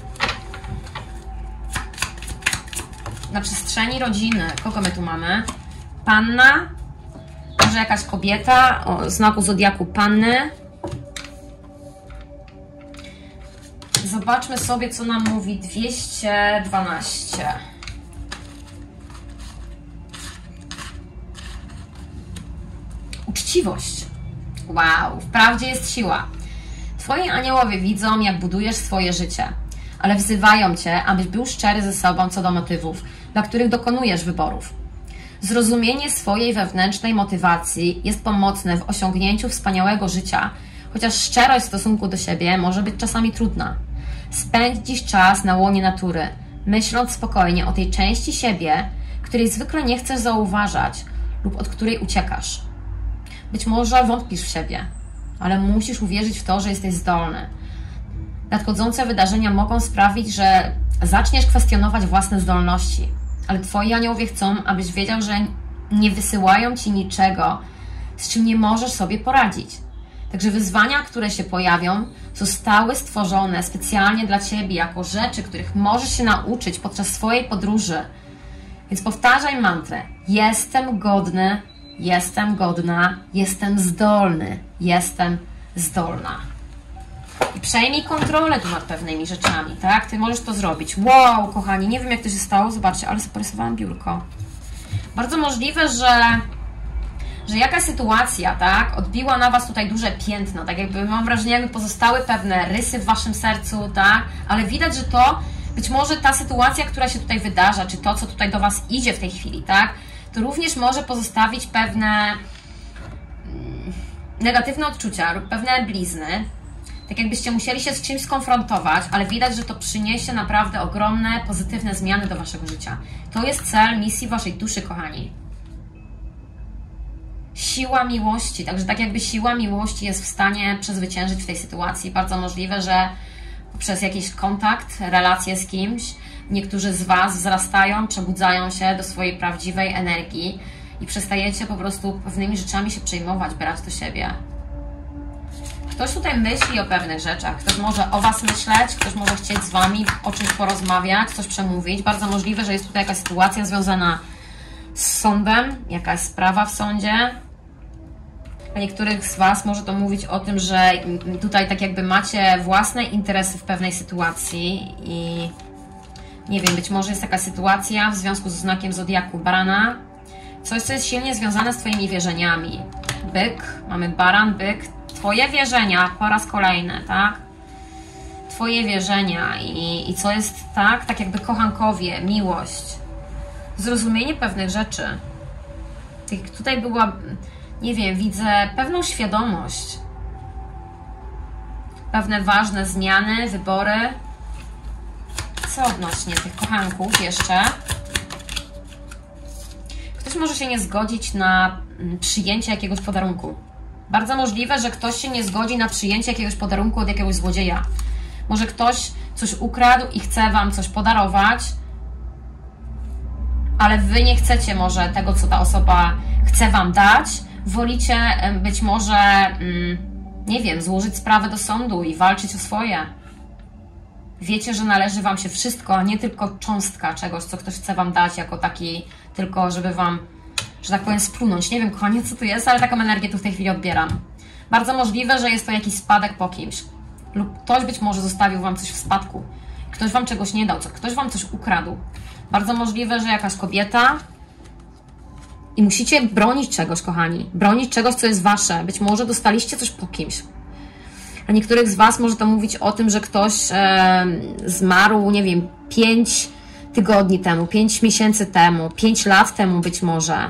Na przestrzeni rodziny. Kogo my tu mamy? Panna. Może jakaś kobieta o znaku zodiaku Panny. Zobaczmy sobie, co nam mówi dwieście dwanaście. Uczciwość. Wow, wprawdzie jest siła. Twoi aniołowie widzą, jak budujesz swoje życie, ale wzywają Cię, abyś był szczery ze sobą co do motywów, dla których dokonujesz wyborów. Zrozumienie swojej wewnętrznej motywacji jest pomocne w osiągnięciu wspaniałego życia, chociaż szczerość w stosunku do siebie może być czasami trudna. Spędź dziś czas na łonie natury, myśląc spokojnie o tej części siebie, której zwykle nie chcesz zauważać lub od której uciekasz. Być może wątpisz w siebie, ale musisz uwierzyć w to, że jesteś zdolny. Nadchodzące wydarzenia mogą sprawić, że zaczniesz kwestionować własne zdolności, ale Twoi aniołowie chcą, abyś wiedział, że nie wysyłają Ci niczego, z czym nie możesz sobie poradzić. Także wyzwania, które się pojawią, zostały stworzone specjalnie dla Ciebie jako rzeczy, których możesz się nauczyć podczas swojej podróży. Więc powtarzaj mantrę. Jestem godny, jestem godna, jestem zdolny, jestem zdolna. I przejmij kontrolę tu nad pewnymi rzeczami, tak? Ty możesz to zrobić. Wow, kochani, nie wiem jak to się stało, zobaczcie, ale sobie porysowałam biurko. Bardzo możliwe, że, że jakaś sytuacja, tak, odbiła na Was tutaj duże piętno, tak jakby mam wrażenie, jakby pozostały pewne rysy w Waszym sercu, tak? Ale widać, że to, być może ta sytuacja, która się tutaj wydarza, czy to, co tutaj do Was idzie w tej chwili, tak? To również może pozostawić pewne negatywne odczucia lub pewne blizny. Tak jakbyście musieli się z czymś skonfrontować, ale widać, że to przyniesie naprawdę ogromne, pozytywne zmiany do Waszego życia. To jest cel misji Waszej duszy, kochani. Siła miłości. Także tak jakby siła miłości jest w stanie przezwyciężyć w tej sytuacji. Bardzo możliwe, że poprzez jakiś kontakt, relację z kimś, Niektórzy z Was wzrastają, przebudzają się do swojej prawdziwej energii i przestajecie po prostu pewnymi rzeczami się przejmować, brać do siebie. Ktoś tutaj myśli o pewnych rzeczach, ktoś może o Was myśleć, ktoś może chcieć z Wami o czymś porozmawiać, coś przemówić. Bardzo możliwe, że jest tutaj jakaś sytuacja związana z sądem, jakaś sprawa w sądzie. Dla niektórych z Was może to mówić o tym, że tutaj tak jakby macie własne interesy w pewnej sytuacji i nie wiem, być może jest taka sytuacja w związku z znakiem zodiaku barana, coś, co jest silnie związane z Twoimi wierzeniami. Byk, mamy baran, byk, Twoje wierzenia po raz kolejny, tak? Twoje wierzenia i, i co jest, tak? Tak jakby kochankowie, miłość, zrozumienie pewnych rzeczy. Tutaj była, nie wiem, widzę pewną świadomość, pewne ważne zmiany, wybory. Co odnośnie tych kochanków jeszcze? Ktoś może się nie zgodzić na przyjęcie jakiegoś podarunku. Bardzo możliwe, że ktoś się nie zgodzi na przyjęcie jakiegoś podarunku od jakiegoś złodzieja. Może ktoś coś ukradł i chce Wam coś podarować, ale Wy nie chcecie może tego, co ta osoba chce Wam dać. Wolicie być może, nie wiem, złożyć sprawę do sądu i walczyć o swoje. Wiecie, że należy Wam się wszystko, a nie tylko cząstka czegoś, co ktoś chce Wam dać jako taki, tylko żeby Wam, że tak powiem, splunąć. Nie wiem, kochanie, co tu jest, ale taką energię tu w tej chwili odbieram. Bardzo możliwe, że jest to jakiś spadek po kimś. Lub ktoś być może zostawił Wam coś w spadku. Ktoś Wam czegoś nie dał, ktoś Wam coś ukradł. Bardzo możliwe, że jakaś kobieta i musicie bronić czegoś, kochani. Bronić czegoś, co jest Wasze. Być może dostaliście coś po kimś. Dla niektórych z Was może to mówić o tym, że ktoś e, zmarł, nie wiem, pięć tygodni temu, pięć miesięcy temu, pięć lat temu być może.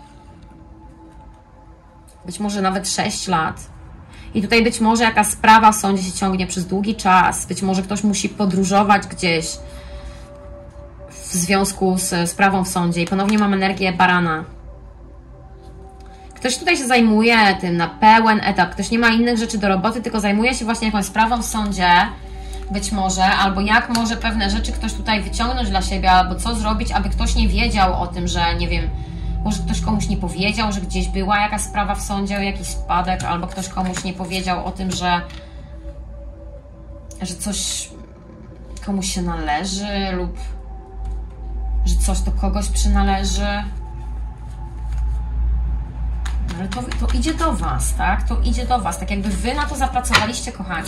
Być może nawet sześć lat. I tutaj być może jakaś sprawa w sądzie się ciągnie przez długi czas. Być może ktoś musi podróżować gdzieś w związku z sprawą w sądzie. I ponownie mam energię barana. Ktoś tutaj się zajmuje tym na pełen etap. Ktoś nie ma innych rzeczy do roboty, tylko zajmuje się właśnie jakąś sprawą w sądzie. Być może. Albo jak może pewne rzeczy ktoś tutaj wyciągnąć dla siebie. Albo co zrobić, aby ktoś nie wiedział o tym, że nie wiem, może ktoś komuś nie powiedział, że gdzieś była jakaś sprawa w sądzie o jakiś spadek. Albo ktoś komuś nie powiedział o tym, że że coś komuś się należy lub że coś do kogoś przynależy. Ale to, to idzie do Was, tak? To idzie do Was, tak jakby Wy na to zapracowaliście, kochani.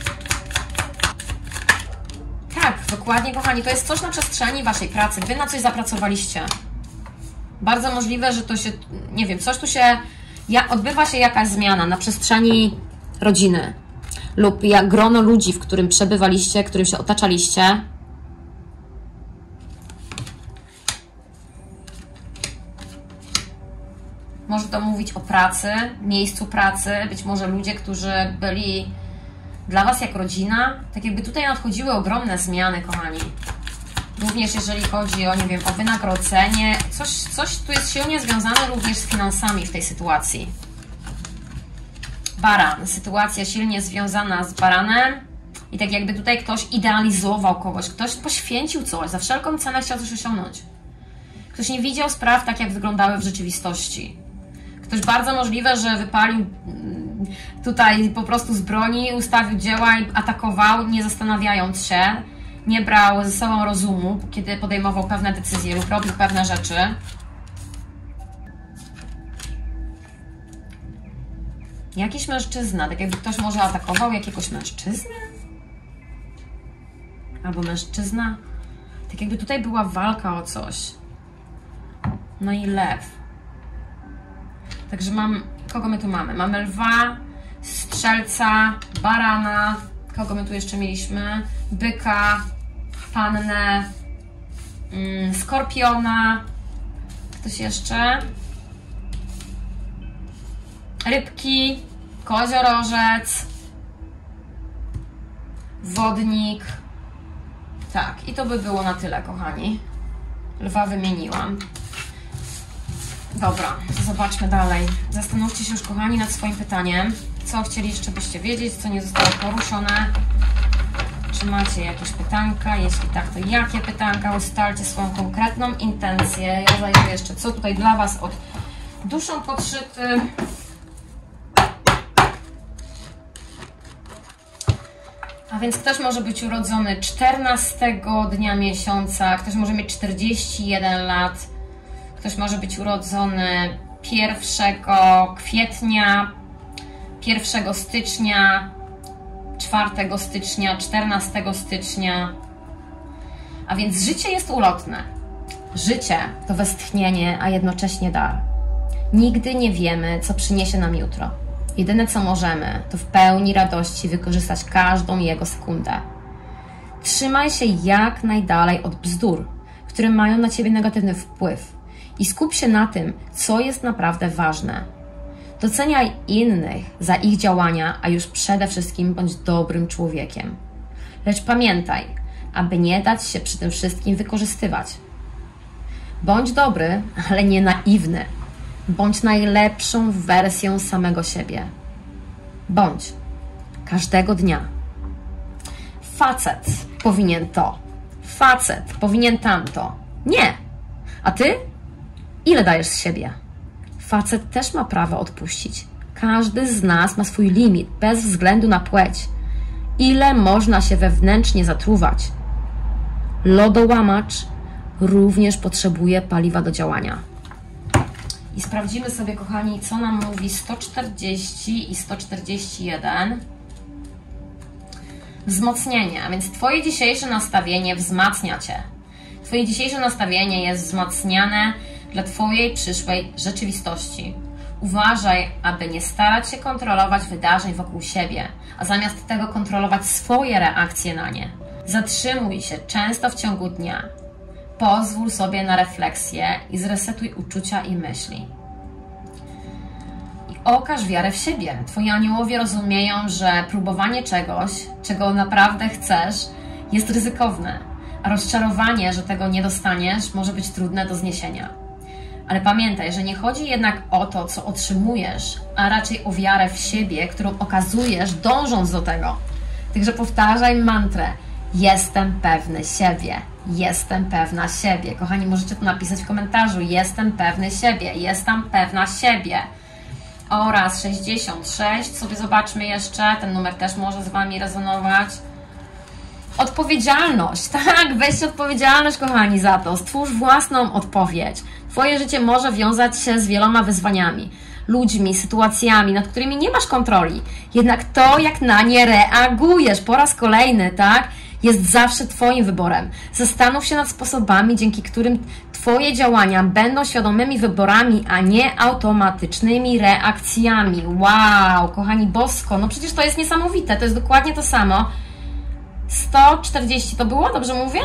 Tak, dokładnie, kochani, to jest coś na przestrzeni Waszej pracy. Wy na coś zapracowaliście. Bardzo możliwe, że to się, nie wiem, coś tu się, ja, odbywa się jakaś zmiana na przestrzeni rodziny lub jak grono ludzi, w którym przebywaliście, którym się otaczaliście. Może to mówić o pracy, miejscu pracy, być może ludzie, którzy byli dla Was jak rodzina. Tak jakby tutaj nadchodziły ogromne zmiany, kochani. Również jeżeli chodzi o, nie wiem, o wynagrodzenie. Coś, coś tu jest silnie związane również z finansami w tej sytuacji. Baran. Sytuacja silnie związana z baranem. I tak jakby tutaj ktoś idealizował kogoś. Ktoś poświęcił coś. Za wszelką cenę chciał coś osiągnąć. Ktoś nie widział spraw tak, jak wyglądały w rzeczywistości. Ktoś bardzo możliwe, że wypalił tutaj po prostu z broni, ustawił dzieła i atakował, nie zastanawiając się. Nie brał ze sobą rozumu, kiedy podejmował pewne decyzje lub robił pewne rzeczy. Jakiś mężczyzna, tak jakby ktoś może atakował jakiegoś mężczyznę? Albo mężczyzna? Tak jakby tutaj była walka o coś. No i lew. Także mam... Kogo my tu mamy? Mamy lwa, strzelca, barana. Kogo my tu jeszcze mieliśmy? Byka, pannę, mm, skorpiona. Ktoś jeszcze? Rybki, koziorożec, wodnik. Tak, i to by było na tyle, kochani. Lwa wymieniłam. Dobra, to zobaczmy dalej. Zastanówcie się już, kochani, nad swoim pytaniem. Co chcieliście byście wiedzieć, co nie zostało poruszone. czy macie jakieś pytanka? Jeśli tak, to jakie pytanka? Ustalcie swoją konkretną intencję. Ja zajrzę jeszcze, co tutaj dla Was od duszą podszyty. A więc ktoś może być urodzony czternastego dnia miesiąca, ktoś może mieć czterdzieści jeden lat, ktoś może być urodzony pierwszego kwietnia, pierwszego stycznia, czwartego stycznia, czternastego stycznia. A więc życie jest ulotne. Życie to westchnienie, a jednocześnie dar. Nigdy nie wiemy, co przyniesie nam jutro. Jedyne, co możemy, to w pełni radości wykorzystać każdą jego sekundę. Trzymaj się jak najdalej od bzdur, które mają na Ciebie negatywny wpływ i skup się na tym, co jest naprawdę ważne. Doceniaj innych za ich działania, a już przede wszystkim bądź dobrym człowiekiem. Lecz pamiętaj, aby nie dać się przy tym wszystkim wykorzystywać. Bądź dobry, ale nie naiwny. Bądź najlepszą wersją samego siebie. Bądź każdego dnia. Facet powinien to. Facet powinien tamto. Nie. A ty? Ile dajesz z siebie? Facet też ma prawo odpuścić. Każdy z nas ma swój limit, bez względu na płeć. Ile można się wewnętrznie zatruwać? Lodołamacz również potrzebuje paliwa do działania. I sprawdzimy sobie, kochani, co nam mówi sto czterdzieści i sto czterdzieści jeden. Wzmocnienie, a więc Twoje dzisiejsze nastawienie wzmacnia Cię. Twoje dzisiejsze nastawienie jest wzmacniane dla Twojej przyszłej rzeczywistości. Uważaj, aby nie starać się kontrolować wydarzeń wokół siebie, a zamiast tego kontrolować swoje reakcje na nie. Zatrzymuj się często w ciągu dnia. Pozwól sobie na refleksję i zresetuj uczucia i myśli. I okaż wiarę w siebie. Twoi aniołowie rozumieją, że próbowanie czegoś, czego naprawdę chcesz, jest ryzykowne, a rozczarowanie, że tego nie dostaniesz, może być trudne do zniesienia. Ale pamiętaj, że nie chodzi jednak o to, co otrzymujesz, a raczej o wiarę w siebie, którą okazujesz, dążąc do tego. Także powtarzaj mantrę. Jestem pewny siebie. Jestem pewna siebie. Kochani, możecie to napisać w komentarzu. Jestem pewny siebie. Jestem pewna siebie. Oraz sześćdziesiąt sześć. Sobie zobaczmy jeszcze. Ten numer też może z Wami rezonować. Odpowiedzialność. Tak, weźcie odpowiedzialność, kochani, za to. Stwórz własną odpowiedź. Twoje życie może wiązać się z wieloma wyzwaniami, ludźmi, sytuacjami, nad którymi nie masz kontroli. Jednak to, jak na nie reagujesz po raz kolejny, tak, jest zawsze Twoim wyborem. Zastanów się nad sposobami, dzięki którym Twoje działania będą świadomymi wyborami, a nie automatycznymi reakcjami. Wow, kochani, bosko, no przecież to jest niesamowite, to jest dokładnie to samo. sto czterdzieści to było? Dobrze mówię?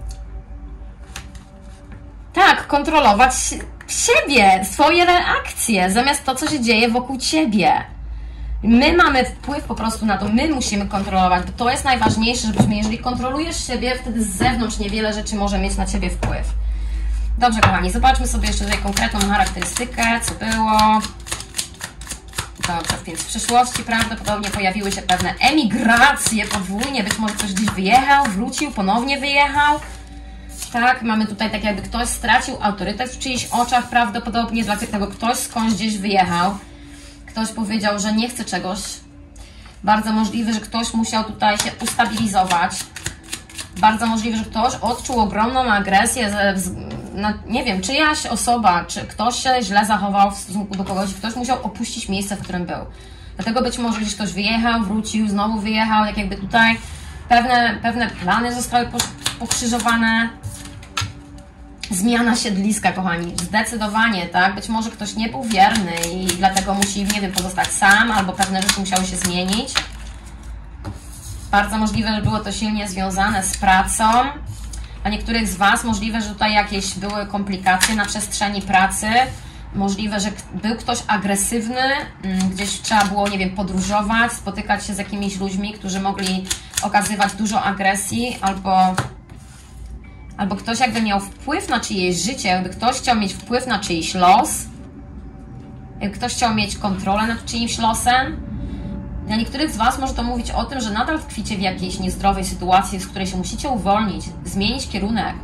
Tak, kontrolować siebie, swoje reakcje, zamiast to, co się dzieje wokół Ciebie. My mamy wpływ po prostu na to, my musimy kontrolować, bo to jest najważniejsze, żebyśmy, jeżeli kontrolujesz siebie, wtedy z zewnątrz niewiele rzeczy może mieć na Ciebie wpływ. Dobrze, kochani, zobaczmy sobie jeszcze tutaj konkretną charakterystykę, co było. Dobrze, więc w przyszłości prawdopodobnie pojawiły się pewne emigracje podwójnie, być może ktoś gdzieś wyjechał, wrócił, ponownie wyjechał. Tak, mamy tutaj tak jakby ktoś stracił autorytet w czyichś oczach prawdopodobnie, dlatego ktoś skądś gdzieś wyjechał. Ktoś powiedział, że nie chce czegoś. Bardzo możliwe, że ktoś musiał tutaj się ustabilizować. Bardzo możliwe, że ktoś odczuł ogromną agresję, ze, no, nie wiem, czyjaś osoba, czy ktoś się źle zachował w stosunku do kogoś, ktoś musiał opuścić miejsce, w którym był. Dlatego być może gdzieś ktoś wyjechał, wrócił, znowu wyjechał, tak jakby tutaj pewne, pewne plany zostały pokrzyżowane. Zmiana siedliska, kochani, zdecydowanie, tak? Być może ktoś nie był wierny i dlatego musi, nie wiem, pozostać sam, albo pewne rzeczy musiały się zmienić. Bardzo możliwe, że było to silnie związane z pracą. Dla niektórych z Was możliwe, że tutaj jakieś były komplikacje na przestrzeni pracy. Możliwe, że był ktoś agresywny, gdzieś trzeba było, nie wiem, podróżować, spotykać się z jakimiś ludźmi, którzy mogli okazywać dużo agresji, albo... Albo ktoś jakby miał wpływ na czyjeś życie, jakby ktoś chciał mieć wpływ na czyjś los, jakby ktoś chciał mieć kontrolę nad czyimś losem. Dla niektórych z Was może to mówić o tym, że nadal tkwicie w jakiejś niezdrowej sytuacji, z której się musicie uwolnić, zmienić kierunek.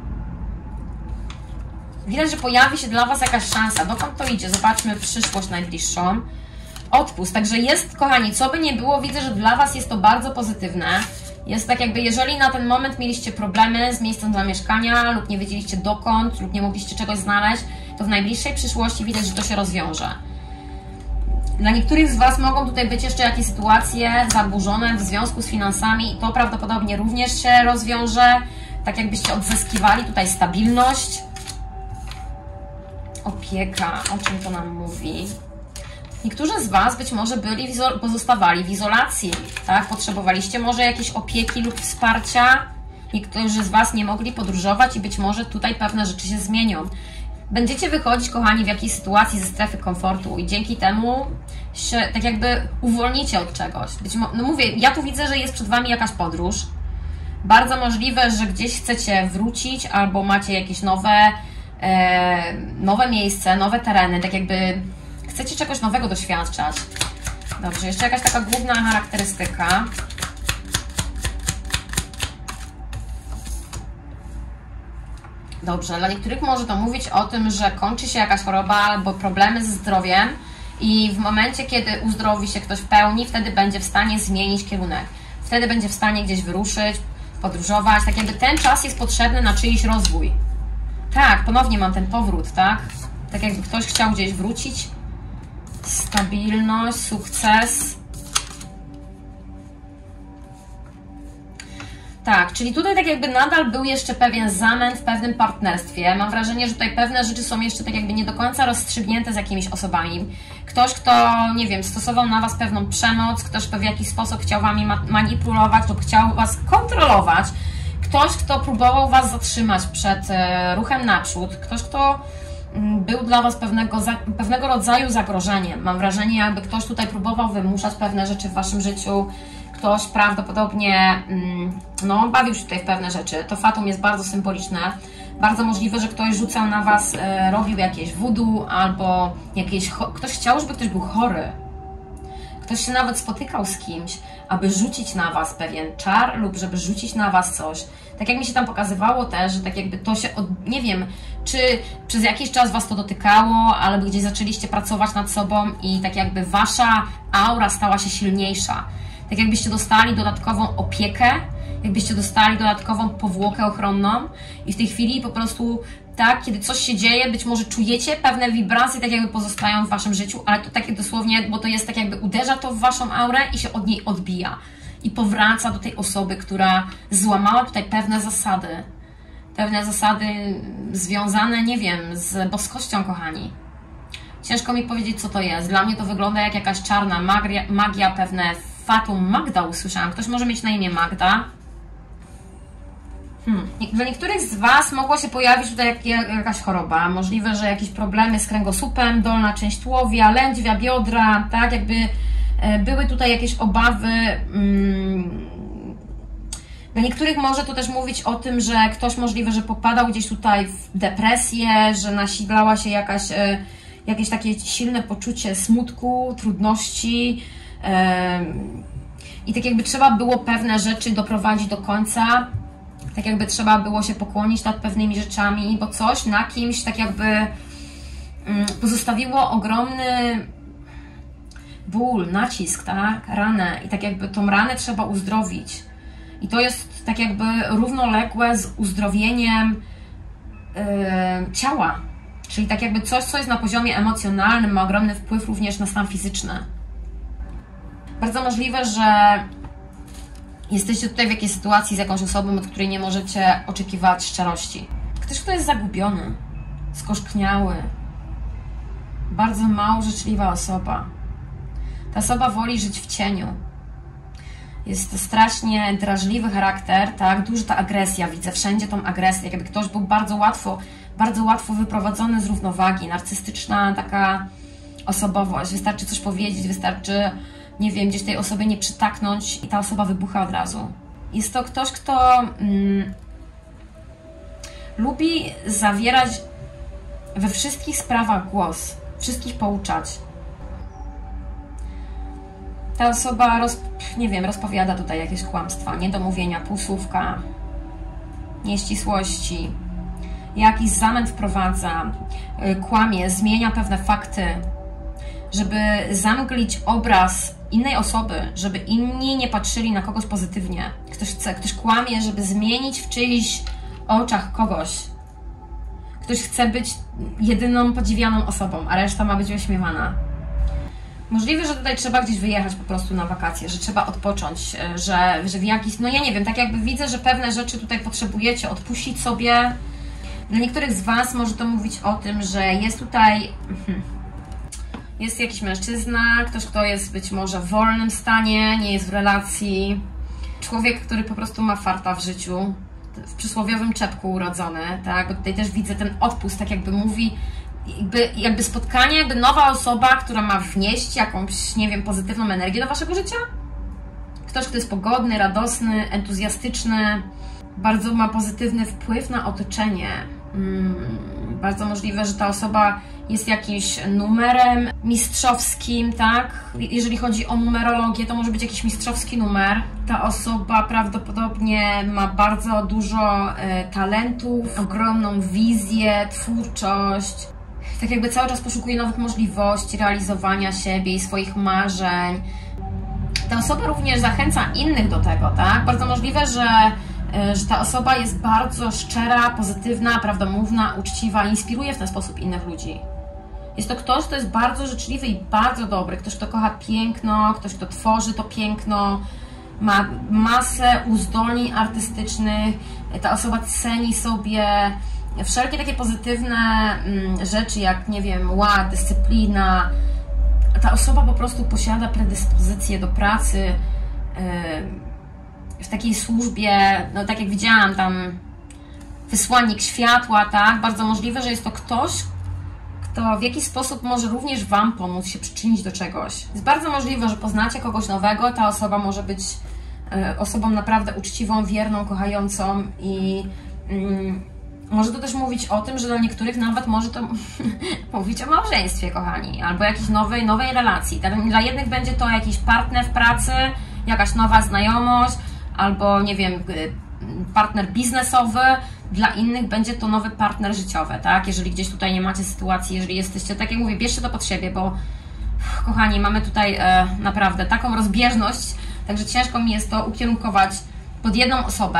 Widać, że pojawi się dla Was jakaś szansa. Dokąd to idzie? Zobaczmy przyszłość najbliższą. Odpust. Także jest, kochani, co by nie było, widzę, że dla Was jest to bardzo pozytywne. Jest tak jakby, jeżeli na ten moment mieliście problemy z miejscem zamieszkania lub nie wiedzieliście dokąd, lub nie mogliście czegoś znaleźć, to w najbliższej przyszłości widać, że to się rozwiąże. Dla niektórych z Was mogą tutaj być jeszcze jakieś sytuacje zaburzone w związku z finansami i to prawdopodobnie również się rozwiąże. Tak jakbyście odzyskiwali tutaj stabilność. Opieka, o czym to nam mówi? Niektórzy z Was być może byli, pozostawali w izolacji, tak? Potrzebowaliście może jakiejś opieki lub wsparcia. Niektórzy z Was nie mogli podróżować i być może tutaj pewne rzeczy się zmienią. Będziecie wychodzić, kochani, w jakiejś sytuacji ze strefy komfortu i dzięki temu się tak jakby uwolnicie od czegoś. Być mo- no mówię, ja tu widzę, że jest przed Wami jakaś podróż. Bardzo możliwe, że gdzieś chcecie wrócić albo macie jakieś nowe, e, nowe miejsce, nowe tereny, tak jakby chcecie czegoś nowego doświadczać. Dobrze, jeszcze jakaś taka główna charakterystyka. Dobrze, dla niektórych może to mówić o tym, że kończy się jakaś choroba albo problemy ze zdrowiem i w momencie, kiedy uzdrowi się ktoś w pełni, wtedy będzie w stanie zmienić kierunek. Wtedy będzie w stanie gdzieś wyruszyć, podróżować. Tak jakby ten czas jest potrzebny na czyjś rozwój. Tak, ponownie mam ten powrót, tak? Tak jakby ktoś chciał gdzieś wrócić. Stabilność, sukces. Tak, czyli tutaj tak jakby nadal był jeszcze pewien zamęt w pewnym partnerstwie. Mam wrażenie, że tutaj pewne rzeczy są jeszcze tak jakby nie do końca rozstrzygnięte z jakimiś osobami. Ktoś, kto, nie wiem, stosował na Was pewną przemoc, ktoś, kto w jakiś sposób chciał Wami ma manipulować lub chciał Was kontrolować. Ktoś, kto próbował Was zatrzymać przed e, ruchem naprzód. Ktoś, kto m, był dla Was pewnego, za, pewnego rodzaju zagrożeniem. Mam wrażenie, jakby ktoś tutaj próbował wymuszać pewne rzeczy w Waszym życiu. Ktoś prawdopodobnie no, bawił się tutaj w pewne rzeczy. To fatum jest bardzo symboliczne. Bardzo możliwe, że ktoś rzucał na Was, e, robił jakieś voodoo albo jakieś... Ktoś chciał, żeby ktoś był chory. Ktoś się nawet spotykał z kimś, aby rzucić na Was pewien czar lub żeby rzucić na Was coś. Tak jak mi się tam pokazywało też, że tak jakby to się... Od... Nie wiem, czy przez jakiś czas Was to dotykało, albo gdzieś zaczęliście pracować nad sobą i tak jakby Wasza aura stała się silniejsza. Tak jakbyście dostali dodatkową opiekę, jakbyście dostali dodatkową powłokę ochronną i w tej chwili po prostu tak, kiedy coś się dzieje, być może czujecie pewne wibracje, tak jakby pozostają w Waszym życiu, ale to takie dosłownie, bo to jest tak jakby uderza to w Waszą aurę i się od niej odbija i powraca do tej osoby, która złamała tutaj pewne zasady, pewne zasady związane, nie wiem, z boskością, kochani. Ciężko mi powiedzieć, co to jest. Dla mnie to wygląda jak jakaś czarna magia, magia pewne fatum. Magda usłyszałam. Ktoś może mieć na imię Magda. Hmm. Dla niektórych z Was mogło się pojawić tutaj jak, jakaś choroba. Możliwe, że jakieś problemy z kręgosłupem, dolna część tułowia, lędźwia, biodra, tak? Jakby e, były tutaj jakieś obawy. Hmm. Dla niektórych może to też mówić o tym, że ktoś możliwe, że popadał gdzieś tutaj w depresję, że nasilała się jakaś, e, jakieś takie silne poczucie smutku, trudności. I tak jakby trzeba było pewne rzeczy doprowadzić do końca, tak jakby trzeba było się pokłonić nad pewnymi rzeczami, bo coś na kimś tak jakby pozostawiło ogromny ból, nacisk, tak, ranę i tak jakby tą ranę trzeba uzdrowić. I to jest tak jakby równoległe z uzdrowieniem yy, ciała, czyli tak jakby coś, co jest na poziomie emocjonalnym, ma ogromny wpływ również na stan fizyczny. Bardzo możliwe, że jesteście tutaj w jakiejś sytuacji z jakąś osobą, od której nie możecie oczekiwać szczerości. Ktoś, kto jest zagubiony, skoszkniały, bardzo mało życzliwa osoba. Ta osoba woli żyć w cieniu. Jest to strasznie drażliwy charakter, tak? Duża ta agresja, widzę wszędzie tą agresję, jakby ktoś był bardzo łatwo, bardzo łatwo wyprowadzony z równowagi, narcystyczna taka osobowość. Wystarczy coś powiedzieć, wystarczy, nie wiem, gdzieś tej osobie nie przytaknąć i ta osoba wybucha od razu. Jest to ktoś, kto mm, lubi zawierać we wszystkich sprawach głos, wszystkich pouczać. Ta osoba, roz, nie wiem, rozpowiada tutaj jakieś kłamstwa, niedomówienia, półsłówka, nieścisłości, jakiś zamęt wprowadza, kłamie, zmienia pewne fakty, żeby zamglić obraz innej osoby, żeby inni nie patrzyli na kogoś pozytywnie. Ktoś chce, ktoś kłamie, żeby zmienić w czyichś oczach kogoś. Ktoś chce być jedyną podziwianą osobą, a reszta ma być wyśmiewana. Możliwe, że tutaj trzeba gdzieś wyjechać po prostu na wakacje, że trzeba odpocząć, że, że w jakiś, no ja nie wiem, tak jakby widzę, że pewne rzeczy tutaj potrzebujecie odpuścić sobie. Dla niektórych z Was może to mówić o tym, że jest tutaj, jest jakiś mężczyzna, ktoś, kto jest być może w wolnym stanie, nie jest w relacji, człowiek, który po prostu ma farta w życiu, w przysłowiowym czepku urodzony, tak, bo tutaj też widzę ten odpust, tak jakby mówi, Jakby, jakby spotkanie, jakby nowa osoba, która ma wnieść jakąś, nie wiem, pozytywną energię do Waszego życia. Ktoś, kto jest pogodny, radosny, entuzjastyczny, bardzo ma pozytywny wpływ na otoczenie. Hmm, bardzo możliwe, że ta osoba jest jakimś numerem mistrzowskim, tak? Jeżeli chodzi o numerologię, to może być jakiś mistrzowski numer. Ta osoba prawdopodobnie ma bardzo dużo e, talentów, ogromną wizję, twórczość. Tak jakby cały czas poszukuje nowych możliwości realizowania siebie i swoich marzeń. Ta osoba również zachęca innych do tego, tak? Bardzo możliwe, że, że ta osoba jest bardzo szczera, pozytywna, prawdomówna, uczciwa, inspiruje w ten sposób innych ludzi. Jest to ktoś, kto jest bardzo życzliwy i bardzo dobry, ktoś, kto kocha piękno, ktoś, kto tworzy to piękno, ma masę uzdolnień artystycznych, ta osoba ceni sobie wszelkie takie pozytywne rzeczy, jak, nie wiem, ład, dyscyplina. Ta osoba po prostu posiada predyspozycję do pracy w takiej służbie, no tak jak widziałam, tam wysłannik światła, tak? Bardzo możliwe, że jest to ktoś, kto w jakiś sposób może również Wam pomóc się przyczynić do czegoś. Jest bardzo możliwe, że poznacie kogoś nowego, ta osoba może być osobą naprawdę uczciwą, wierną, kochającą i mm, może to też mówić o tym, że dla niektórych nawet może to mówić o małżeństwie, kochani, albo jakiejś nowej, nowej relacji. Dla jednych będzie to jakiś partner w pracy, jakaś nowa znajomość, albo nie wiem, partner biznesowy, dla innych będzie to nowy partner życiowy, tak? Jeżeli gdzieś tutaj nie macie sytuacji, jeżeli jesteście, tak jak mówię, bierzcie to pod siebie, bo kochani, mamy tutaj e, naprawdę taką rozbieżność, także ciężko mi jest to ukierunkować pod jedną osobę.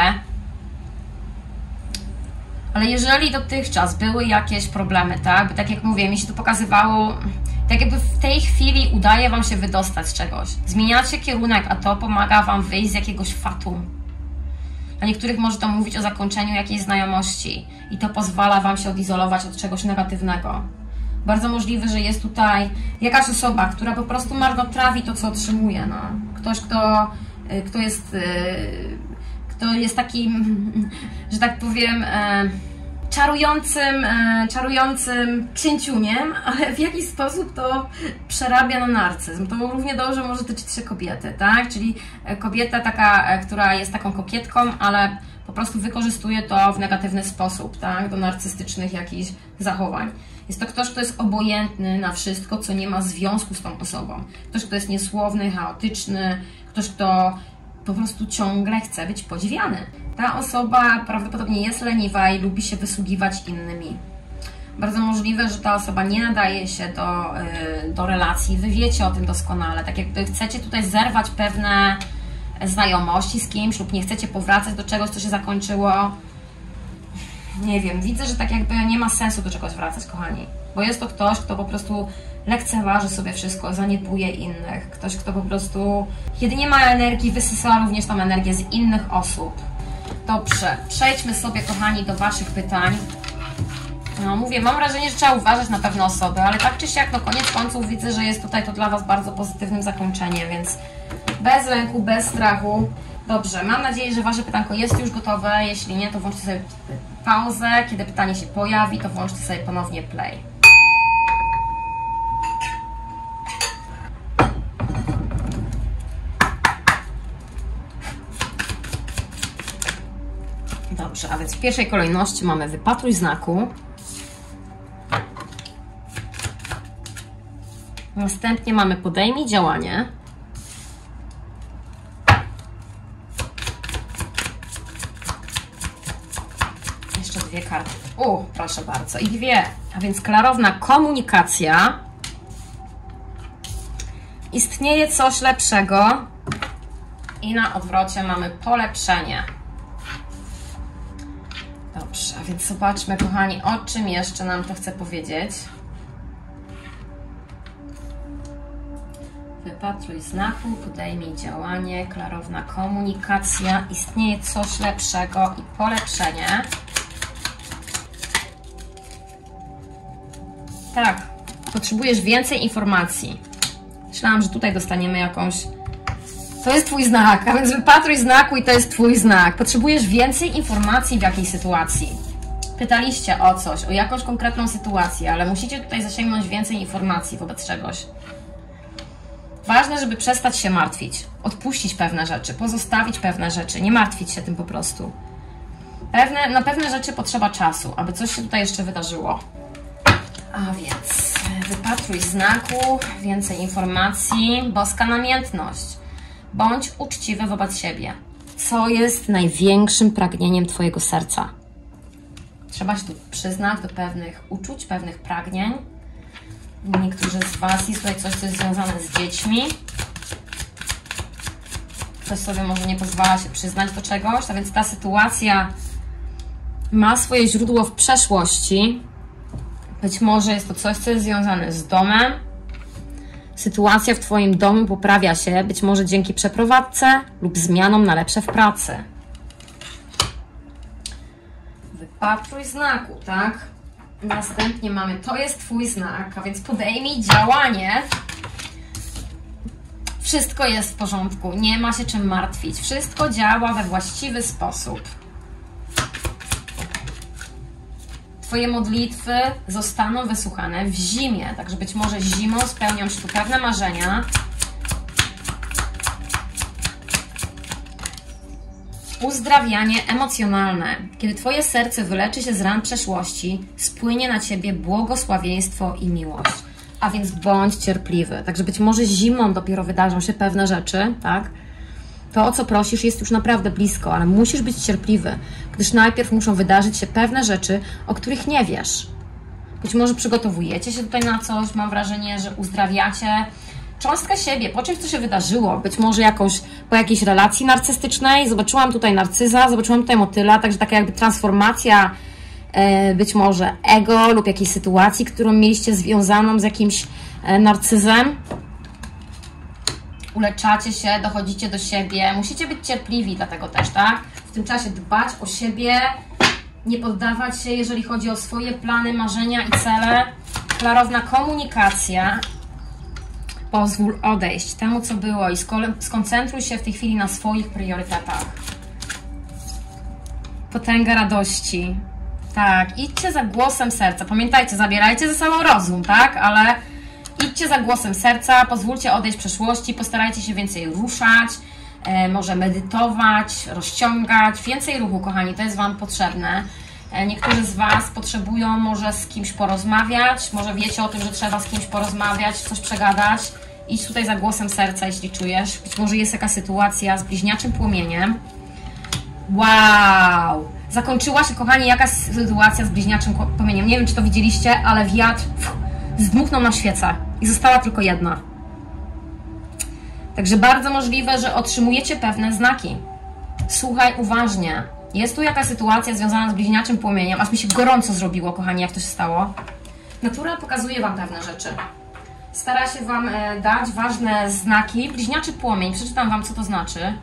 Ale jeżeli dotychczas były jakieś problemy, tak, bo tak jak mówię, mi się to pokazywało, tak jakby w tej chwili udaje Wam się wydostać z czegoś. Zmieniacie kierunek, a to pomaga Wam wyjść z jakiegoś fatu. Dla niektórych może to mówić o zakończeniu jakiejś znajomości i to pozwala Wam się odizolować od czegoś negatywnego. Bardzo możliwe, że jest tutaj jakaś osoba, która po prostu marnotrawi to, co otrzymuje. No. Ktoś, kto, kto jest... To jest takim, że tak powiem, e, czarującym, e, czarującym księciuniem, ale w jakiś sposób to przerabia na narcyzm. To równie dobrze może dotyczyć się kobiety, tak? Czyli kobieta taka, e, która jest taką kokietką, ale po prostu wykorzystuje to w negatywny sposób, tak? Do narcystycznych jakichś zachowań. Jest to ktoś, kto jest obojętny na wszystko, co nie ma związku z tą osobą. Ktoś, kto jest niesłowny, chaotyczny, ktoś, kto po prostu ciągle chce być podziwiany. Ta osoba prawdopodobnie jest leniwa i lubi się wysługiwać innymi. Bardzo możliwe, że ta osoba nie nadaje się do, yy, do relacji. Wy wiecie o tym doskonale. Tak jakby chcecie tutaj zerwać pewne znajomości z kimś lub nie chcecie powracać do czegoś, co się zakończyło. Nie wiem, widzę, że tak jakby nie ma sensu do czegoś wracać, kochani. Bo jest to ktoś, kto po prostu lekceważy sobie wszystko, zaniedbuje innych. Ktoś, kto po prostu jedynie ma energii, wysysa również tą energię z innych osób. Dobrze, przejdźmy sobie, kochani, do Waszych pytań. No mówię, mam wrażenie, że trzeba uważać na pewne osoby, ale tak czy siak, no koniec końców widzę, że jest tutaj to dla Was bardzo pozytywnym zakończeniem, więc bez lęku, bez strachu. Dobrze, mam nadzieję, że Wasze pytanko jest już gotowe. Jeśli nie, to włączcie sobie pauzę. Kiedy pytanie się pojawi, to włączcie sobie ponownie play. Dobrze, a więc w pierwszej kolejności mamy wypatruj znaku. Następnie mamy podejmij działanie. dwie karty. U, proszę bardzo. I dwie. A więc klarowna komunikacja. Istnieje coś lepszego. I na odwrocie mamy polepszenie. Dobrze, a więc zobaczmy, kochani, o czym jeszcze nam to chce powiedzieć. Wypatruj znaku, podejmij działanie, klarowna komunikacja, istnieje coś lepszego i polepszenie. Tak, potrzebujesz więcej informacji. Myślałam, że tutaj dostaniemy jakąś... To jest Twój znak, a więc wypatruj znaku i to jest Twój znak. Potrzebujesz więcej informacji w jakiej sytuacji. Pytaliście o coś, o jakąś konkretną sytuację, ale musicie tutaj zasięgnąć więcej informacji wobec czegoś. Ważne, żeby przestać się martwić, odpuścić pewne rzeczy, pozostawić pewne rzeczy, nie martwić się tym po prostu. Pewne, na pewne rzeczy potrzeba czasu, aby coś się tutaj jeszcze wydarzyło. A więc wypatruj znaku, więcej informacji, boska namiętność. Bądź uczciwy wobec siebie. Co jest największym pragnieniem Twojego serca? Trzeba się tu przyznać do pewnych uczuć, pewnych pragnień. Niektórzy z Was jest tutaj coś, co jest związane z dziećmi. Ktoś sobie może nie pozwala się przyznać do czegoś, a więc ta sytuacja ma swoje źródło w przeszłości. Być może jest to coś, co jest związane z domem. Sytuacja w Twoim domu poprawia się, być może dzięki przeprowadzce lub zmianom na lepsze w pracy. Wypatruj znaku, tak? Następnie mamy, to jest Twój znak, a więc podejmij działanie. Wszystko jest w porządku, nie ma się czym martwić. Wszystko działa we właściwy sposób. Twoje modlitwy zostaną wysłuchane w zimie, także być może zimą spełnią się tu pewne marzenia. Uzdrawianie emocjonalne. Kiedy Twoje serce wyleczy się z ran przeszłości, spłynie na Ciebie błogosławieństwo i miłość. A więc bądź cierpliwy. Także być może zimą dopiero wydarzą się pewne rzeczy, tak? To, o co prosisz, jest już naprawdę blisko, ale musisz być cierpliwy, gdyż najpierw muszą wydarzyć się pewne rzeczy, o których nie wiesz. Być może przygotowujecie się tutaj na coś, mam wrażenie, że uzdrawiacie cząstkę siebie, po czymś, co się wydarzyło. Być może jakąś, po jakiejś relacji narcystycznej. Zobaczyłam tutaj narcyza, zobaczyłam tutaj motyla, także taka jakby transformacja e, być może ego lub jakiejś sytuacji, którą mieliście związaną z jakimś e, narcyzem. Uleczacie się, dochodzicie do siebie, musicie być cierpliwi dlatego też, tak? W tym czasie dbać o siebie, nie poddawać się, jeżeli chodzi o swoje plany, marzenia i cele. Klarowna komunikacja. Pozwól odejść temu, co było i skoncentruj się w tej chwili na swoich priorytetach. Potęga radości. Tak, idźcie za głosem serca. Pamiętajcie, zabierajcie ze sobą rozum, tak? Ale idźcie za głosem serca, pozwólcie odejść przeszłości, postarajcie się więcej ruszać, e, może medytować, rozciągać. Więcej ruchu, kochani, to jest Wam potrzebne. E, niektórzy z Was potrzebują może z kimś porozmawiać, może wiecie o tym, że trzeba z kimś porozmawiać, coś przegadać. Idź tutaj za głosem serca, jeśli czujesz. Być może jest jakaś sytuacja z bliźniaczym płomieniem. Wow! Zakończyła się, kochani, jakaś sytuacja z bliźniaczym płomieniem. Nie wiem, czy to widzieliście, ale wiatr pff, zdmuchnął na świecę i została tylko jedna. Także bardzo możliwe, że otrzymujecie pewne znaki. Słuchaj uważnie. Jest tu jakaś sytuacja związana z bliźniaczym płomieniem. Aż mi się gorąco zrobiło, kochani, jak to się stało. Natura pokazuje Wam pewne rzeczy. Stara się Wam e, dać ważne znaki. Bliźniaczy płomień. Przeczytam Wam, co to znaczy.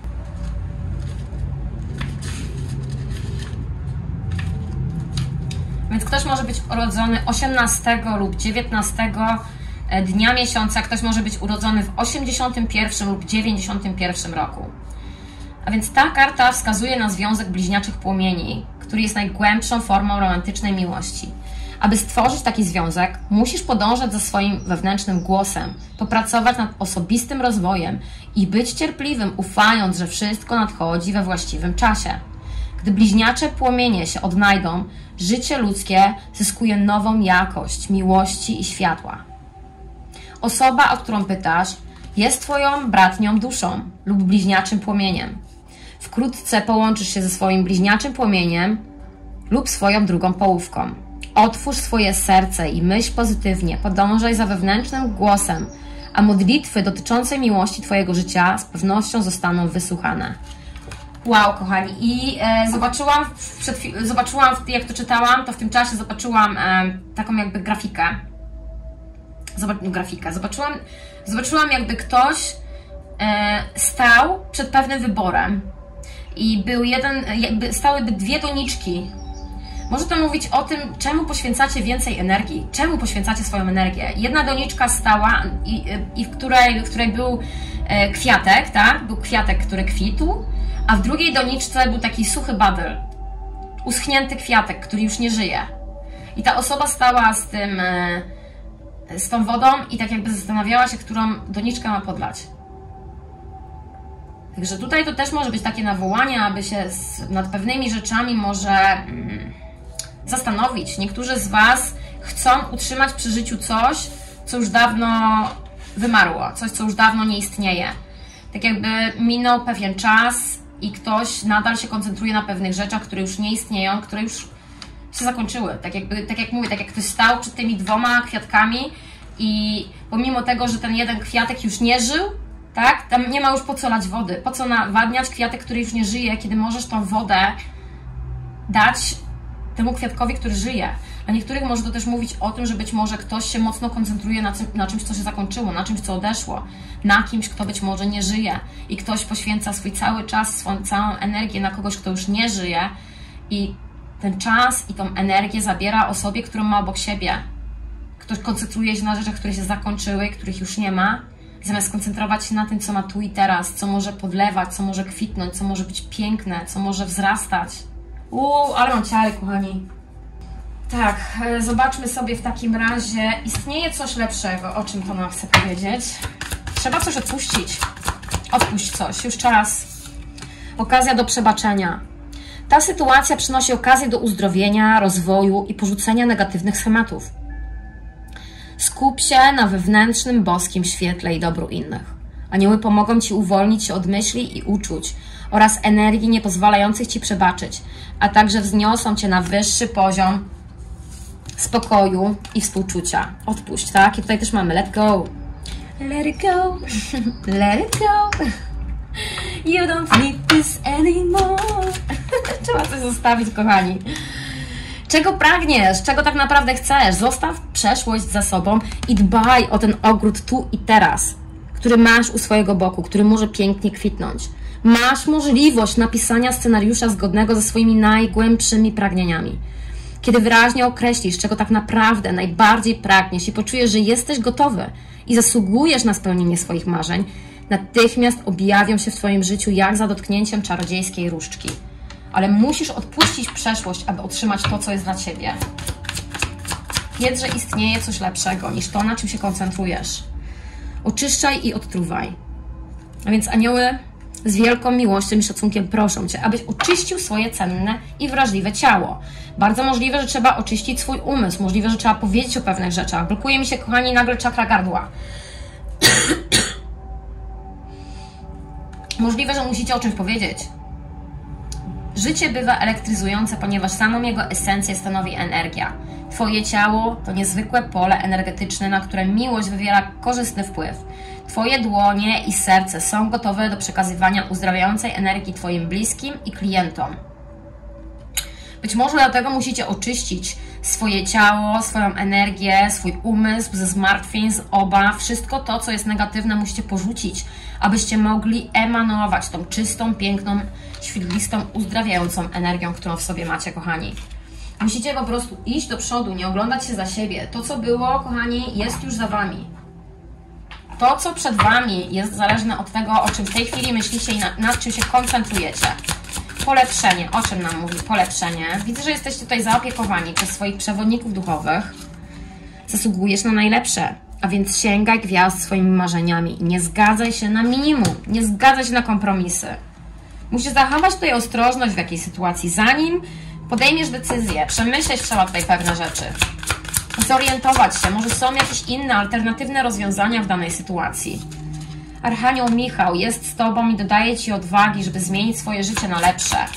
Więc ktoś może być urodzony osiemnastego lub dziewiętnastego dnia miesiąca. Ktoś może być urodzony w osiemdziesiątym pierwszym lub dziewięćdziesiątym pierwszym roku. A więc ta karta wskazuje na związek bliźniaczych płomieni, który jest najgłębszą formą romantycznej miłości. Aby stworzyć taki związek, musisz podążać za swoim wewnętrznym głosem, popracować nad osobistym rozwojem i być cierpliwym, ufając, że wszystko nadchodzi we właściwym czasie. Gdy bliźniacze płomienie się odnajdą, życie ludzkie zyskuje nową jakość miłości i światła. Osoba, o którą pytasz, jest Twoją bratnią duszą lub bliźniaczym płomieniem. Wkrótce połączysz się ze swoim bliźniaczym płomieniem lub swoją drugą połówką. Otwórz swoje serce i myśl pozytywnie, podążaj za wewnętrznym głosem, a modlitwy dotyczące miłości Twojego życia z pewnością zostaną wysłuchane. Wow, kochani, i e, zobaczyłam, przed, zobaczyłam, jak to czytałam, to w tym czasie zobaczyłam e, taką jakby grafikę. Zobacz, grafikę. Zobaczyłam, zobaczyłam jakby ktoś e, stał przed pewnym wyborem i był jeden, jakby stałyby dwie doniczki. Może to mówić o tym, czemu poświęcacie więcej energii, czemu poświęcacie swoją energię. Jedna doniczka stała i, i w, której, w której był e, kwiatek, tak? Był kwiatek, który kwitł, a w drugiej doniczce był taki suchy badyl, uschnięty kwiatek, który już nie żyje. I ta osoba stała z tym, e, z tą wodą i tak jakby zastanawiała się, którą doniczkę ma podlać. Także tutaj to też może być takie nawołanie, aby się z, nad pewnymi rzeczami może mm, zastanowić. Niektórzy z Was chcą utrzymać przy życiu coś, co już dawno wymarło, coś, co już dawno nie istnieje. Tak jakby minął pewien czas i ktoś nadal się koncentruje na pewnych rzeczach, które już nie istnieją, które już się zakończyły. Tak, jakby, tak jak mówię, tak jak ktoś stał przed tymi dwoma kwiatkami i pomimo tego, że ten jeden kwiatek już nie żył, tak, tam nie ma już po co lać wody, po co nawadniać kwiatek, który już nie żyje, kiedy możesz tą wodę dać temu kwiatkowi, który żyje. Dla niektórych może to też mówić o tym, że być może ktoś się mocno koncentruje na, na czymś, co się zakończyło, na czymś, co odeszło, na kimś, kto być może nie żyje i ktoś poświęca swój cały czas, swoją całą energię na kogoś, kto już nie żyje i ten czas i tą energię zabiera osobie, którą ma obok siebie. Ktoś koncentruje się na rzeczach, które się zakończyły, których już nie ma, zamiast skoncentrować się na tym, co ma tu i teraz, co może podlewać, co może kwitnąć, co może być piękne, co może wzrastać. Uuu, ale mam ciary, kochani. Tak, zobaczmy sobie w takim razie. Istnieje coś lepszego, o czym to nam chce powiedzieć. Trzeba coś odpuścić. Odpuść coś, już czas. Okazja do przebaczenia. Ta sytuacja przynosi okazję do uzdrowienia, rozwoju i porzucenia negatywnych schematów. Skup się na wewnętrznym, boskim świetle i dobru innych. Anioły pomogą Ci uwolnić się od myśli i uczuć oraz energii niepozwalających Ci przebaczyć, a także wzniosą Cię na wyższy poziom spokoju i współczucia. Odpuść, tak? I tutaj też mamy let go. Let it go. Let it go. You don't need this anymore. Trzeba coś zostawić, kochani. Czego pragniesz? Czego tak naprawdę chcesz? Zostaw przeszłość za sobą i dbaj o ten ogród tu i teraz, który masz u swojego boku, który może pięknie kwitnąć. Masz możliwość napisania scenariusza zgodnego ze swoimi najgłębszymi pragnieniami. Kiedy wyraźnie określisz, czego tak naprawdę najbardziej pragniesz i poczujesz, że jesteś gotowy i zasługujesz na spełnienie swoich marzeń, natychmiast objawią się w Twoim życiu jak za dotknięciem czarodziejskiej różdżki. Ale musisz odpuścić przeszłość, aby otrzymać to, co jest dla Ciebie. Wiedz, że istnieje coś lepszego niż to, na czym się koncentrujesz. Oczyszczaj i odtruwaj. A więc anioły z wielką miłością i szacunkiem proszą Cię, abyś oczyścił swoje cenne i wrażliwe ciało. Bardzo możliwe, że trzeba oczyścić swój umysł. Możliwe, że trzeba powiedzieć o pewnych rzeczach. Blokuje mi się, kochani, nagle czakra gardła. Możliwe, że musicie o czymś powiedzieć. Życie bywa elektryzujące, ponieważ samą jego esencję stanowi energia. Twoje ciało to niezwykłe pole energetyczne, na które miłość wywiera korzystny wpływ. Twoje dłonie i serce są gotowe do przekazywania uzdrawiającej energii Twoim bliskim i klientom. Być może dlatego musicie oczyścić swoje ciało, swoją energię, swój umysł ze zmartwień, z obaw. Wszystko to, co jest negatywne, musicie porzucić, abyście mogli emanować tą czystą, piękną, świetlistą, uzdrawiającą energią, którą w sobie macie, kochani. Musicie po prostu iść do przodu, nie oglądać się za siebie. To, co było, kochani, jest już za Wami. To, co przed Wami, jest zależne od tego, o czym w tej chwili myślicie i nad, nad czym się koncentrujecie. Polepszenie. O czym nam mówi polepszenie? Widzę, że jesteście tutaj zaopiekowani przez swoich przewodników duchowych. Zasługujesz na najlepsze, a więc sięgaj gwiazd swoimi marzeniami i nie zgadzaj się na minimum, nie zgadzaj się na kompromisy. Musisz zachować tutaj ostrożność w jakiejś sytuacji, zanim podejmiesz decyzję. Przemyśleć trzeba tutaj pewne rzeczy. Zorientować się, może są jakieś inne, alternatywne rozwiązania w danej sytuacji. Archanioł Michał jest z Tobą i dodaje Ci odwagi, żeby zmienić swoje życie na lepsze.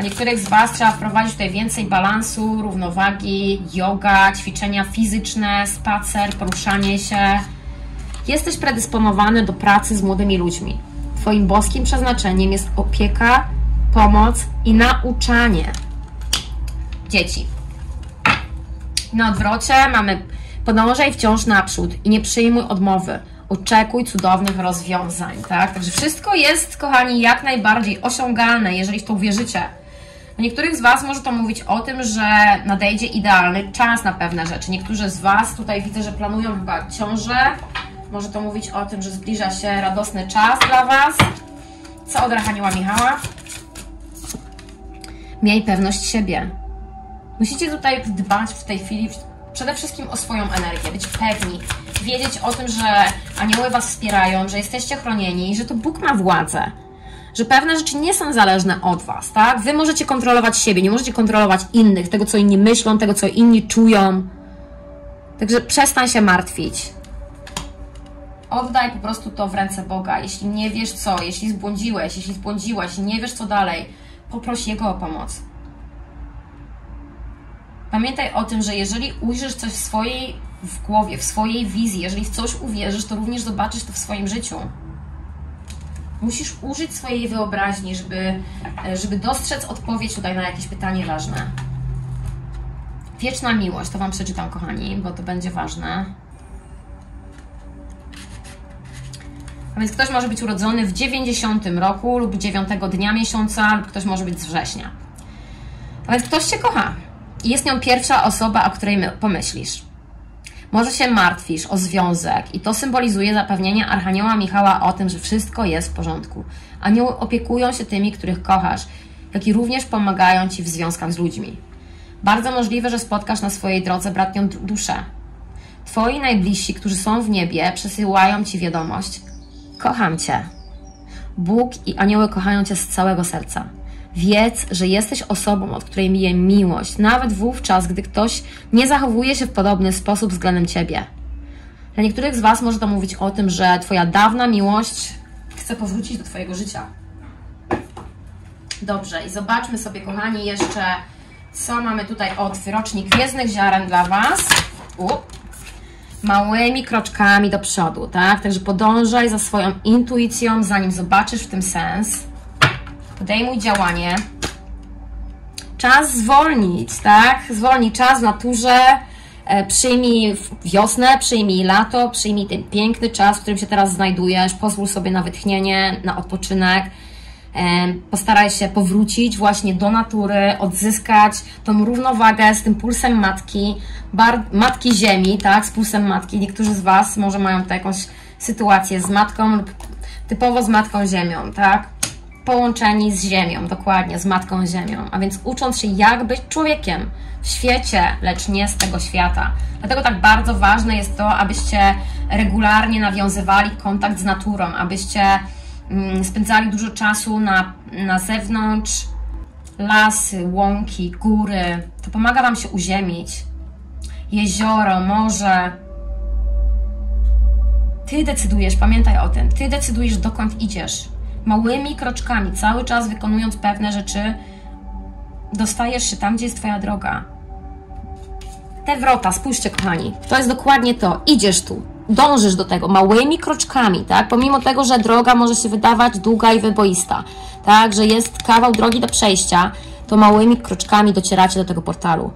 Dla niektórych z Was trzeba wprowadzić tutaj więcej balansu, równowagi, yoga, ćwiczenia fizyczne, spacer, poruszanie się. Jesteś predysponowany do pracy z młodymi ludźmi. Twoim boskim przeznaczeniem jest opieka, pomoc i nauczanie dzieci. Na odwrocie mamy: podążaj wciąż naprzód i nie przyjmuj odmowy. Oczekuj cudownych rozwiązań, tak? Także wszystko jest, kochani, jak najbardziej osiągalne, jeżeli w to uwierzycie. Dla niektórych z Was może to mówić o tym, że nadejdzie idealny czas na pewne rzeczy. Niektórzy z Was tutaj widzę, że planują chyba ciążę. Może to mówić o tym, że zbliża się radosny czas dla Was. Co od Archanioła Michała? Miej pewność siebie. Musicie tutaj dbać w tej chwili przede wszystkim o swoją energię, być pewni, wiedzieć o tym, że anioły Was wspierają, że jesteście chronieni, że to Bóg ma władzę, że pewne rzeczy nie są zależne od Was, tak? Wy możecie kontrolować siebie, nie możecie kontrolować innych, tego, co inni myślą, tego, co inni czują. Także przestań się martwić. Oddaj po prostu to w ręce Boga. Jeśli nie wiesz co, jeśli zbłądziłeś, jeśli zbłądziłaś, nie wiesz co dalej, poproś Jego o pomoc. Pamiętaj o tym, że jeżeli ujrzysz coś w swojej w głowie, w swojej wizji, jeżeli w coś uwierzysz, to również zobaczysz to w swoim życiu. Musisz użyć swojej wyobraźni, żeby, żeby dostrzec odpowiedź tutaj na jakieś pytanie ważne. Wieczna miłość, to Wam przeczytam, kochani, bo to będzie ważne. A więc ktoś może być urodzony w dziewięćdziesiątym roku lub dziewiątego dnia miesiąca, lub ktoś może być z września. A więc ktoś Cię kocha. I jest nią pierwsza osoba, o której pomyślisz. Może się martwisz o związek i to symbolizuje zapewnienie Archanioła Michała o tym, że wszystko jest w porządku. Anioły opiekują się tymi, których kochasz, jak i również pomagają Ci w związkach z ludźmi. Bardzo możliwe, że spotkasz na swojej drodze bratnią duszę. Twoi najbliżsi, którzy są w niebie, przesyłają Ci wiadomość: kocham Cię. Bóg i anioły kochają Cię z całego serca. Wiedz, że jesteś osobą, od której mije miłość, nawet wówczas, gdy ktoś nie zachowuje się w podobny sposób względem Ciebie. Dla niektórych z Was może to mówić o tym, że Twoja dawna miłość chce powrócić do Twojego życia. Dobrze, i zobaczmy sobie, kochani, jeszcze, co mamy tutaj od Wyrocznik Gwiezdnych Ziaren dla Was. U. Małymi kroczkami do przodu, tak? Także podążaj za swoją intuicją, zanim zobaczysz w tym sens. Podejmuj działanie. Czas zwolnić, tak? Zwolnij czas w naturze. E, przyjmij wiosnę, przyjmij lato, przyjmij ten piękny czas, w którym się teraz znajdujesz. Pozwól sobie na wytchnienie, na odpoczynek. E, postaraj się powrócić właśnie do natury, odzyskać tą równowagę z tym pulsem matki, bar, matki ziemi, tak? Z pulsem matki. Niektórzy z Was może mają tutaj jakąś sytuację z matką lub typowo z matką ziemią, tak? Połączeni z ziemią, dokładnie, z matką ziemią, a więc ucząc się, jak być człowiekiem w świecie, lecz nie z tego świata. Dlatego tak bardzo ważne jest to, abyście regularnie nawiązywali kontakt z naturą, abyście mm, spędzali dużo czasu na, na zewnątrz, lasy, łąki, góry. To pomaga Wam się uziemić. Jezioro, morze. Ty decydujesz, pamiętaj o tym, Ty decydujesz, dokąd idziesz. Małymi kroczkami, cały czas wykonując pewne rzeczy, dostajesz się tam, gdzie jest Twoja droga. Te wrota, spójrzcie, kochani, to jest dokładnie to. Idziesz tu, dążysz do tego małymi kroczkami, tak? Pomimo tego, że droga może się wydawać długa i wyboista, tak? Że jest kawał drogi do przejścia, to małymi kroczkami docieracie do tego portalu.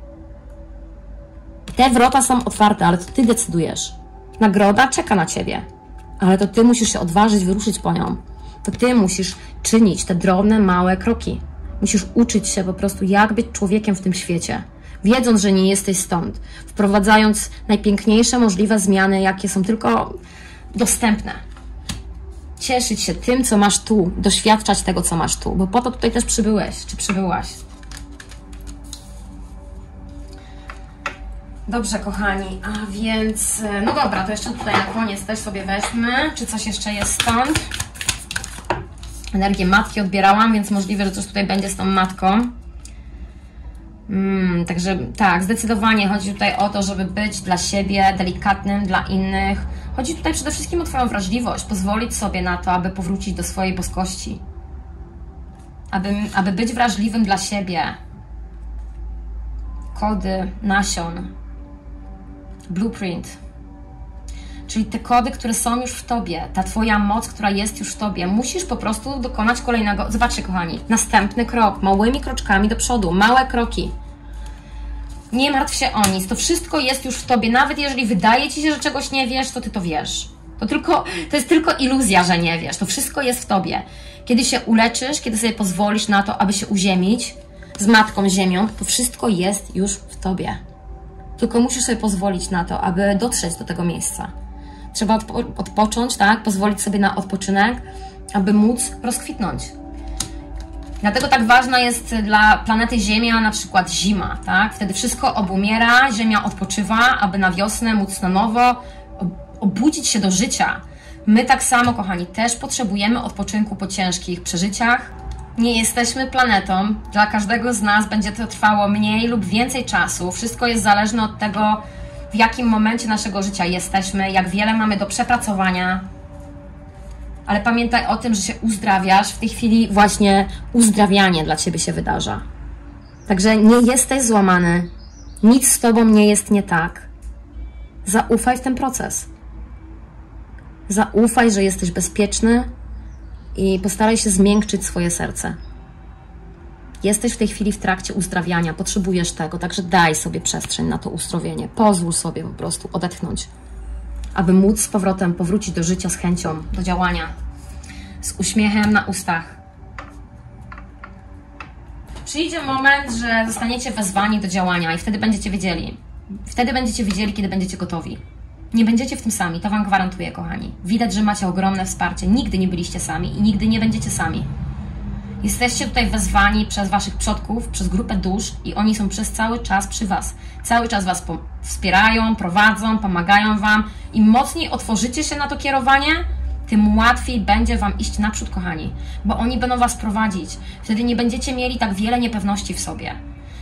Te wrota są otwarte, ale to Ty decydujesz. Nagroda czeka na Ciebie, ale to Ty musisz się odważyć, wyruszyć po nią. To Ty musisz czynić te drobne, małe kroki. Musisz uczyć się po prostu, jak być człowiekiem w tym świecie. Wiedząc, że nie jesteś stąd. Wprowadzając najpiękniejsze możliwe zmiany, jakie są tylko dostępne. Cieszyć się tym, co masz tu. Doświadczać tego, co masz tu. Bo po to tutaj też przybyłeś, czy przybyłaś. Dobrze, kochani, a więc... No dobra, to jeszcze tutaj na koniec też sobie weźmy, czy coś jeszcze jest stąd. Energię matki odbierałam, więc możliwe, że coś tutaj będzie z tą matką. Hmm, także tak, zdecydowanie chodzi tutaj o to, żeby być dla siebie delikatnym, dla innych. Chodzi tutaj przede wszystkim o Twoją wrażliwość, pozwolić sobie na to, aby powrócić do swojej boskości. aby, aby być wrażliwym dla siebie. Kody nasion, blueprint, czyli te kody, które są już w Tobie, ta Twoja moc, która jest już w Tobie. Musisz po prostu dokonać kolejnego, zobaczcie kochani, następny krok, małymi kroczkami do przodu, małe kroki. Nie martw się o nic, to wszystko jest już w Tobie, nawet jeżeli wydaje Ci się, że czegoś nie wiesz, to Ty to wiesz. To, tylko, to jest tylko iluzja, że nie wiesz, to wszystko jest w Tobie. Kiedy się uleczysz, kiedy sobie pozwolisz na to, aby się uziemić z Matką Ziemią, to wszystko jest już w Tobie. Tylko musisz sobie pozwolić na to, aby dotrzeć do tego miejsca. Trzeba odpo odpocząć, tak? Pozwolić sobie na odpoczynek, aby móc rozkwitnąć. Dlatego tak ważna jest dla planety Ziemia na przykład zima, tak? Wtedy wszystko obumiera, Ziemia odpoczywa, aby na wiosnę móc na nowo obudzić się do życia. My tak samo, kochani, też potrzebujemy odpoczynku po ciężkich przeżyciach. Nie jesteśmy planetą, dla każdego z nas będzie to trwało mniej lub więcej czasu. Wszystko jest zależne od tego, w jakim momencie naszego życia jesteśmy, jak wiele mamy do przepracowania. Ale pamiętaj o tym, że się uzdrawiasz. W tej chwili właśnie uzdrawianie dla Ciebie się wydarza. Także nie jesteś złamany. Nic z Tobą nie jest nie tak. Zaufaj w ten proces. Zaufaj, że jesteś bezpieczny i postaraj się zmiękczyć swoje serce. Jesteś w tej chwili w trakcie uzdrawiania, potrzebujesz tego, także daj sobie przestrzeń na to uzdrowienie. Pozwól sobie po prostu odetchnąć, aby móc z powrotem powrócić do życia z chęcią, do działania, z uśmiechem na ustach. Przyjdzie moment, że zostaniecie wezwani do działania i wtedy będziecie wiedzieli. Wtedy będziecie wiedzieli, kiedy będziecie gotowi. Nie będziecie w tym sami, to Wam gwarantuję, kochani. Widać, że macie ogromne wsparcie. Nigdy nie byliście sami i nigdy nie będziecie sami. Jesteście tutaj wezwani przez Waszych przodków, przez grupę dusz i oni są przez cały czas przy Was. Cały czas Was wspierają, prowadzą, pomagają Wam. Im mocniej otworzycie się na to kierowanie, tym łatwiej będzie Wam iść naprzód, kochani. Bo oni będą Was prowadzić. Wtedy nie będziecie mieli tak wiele niepewności w sobie.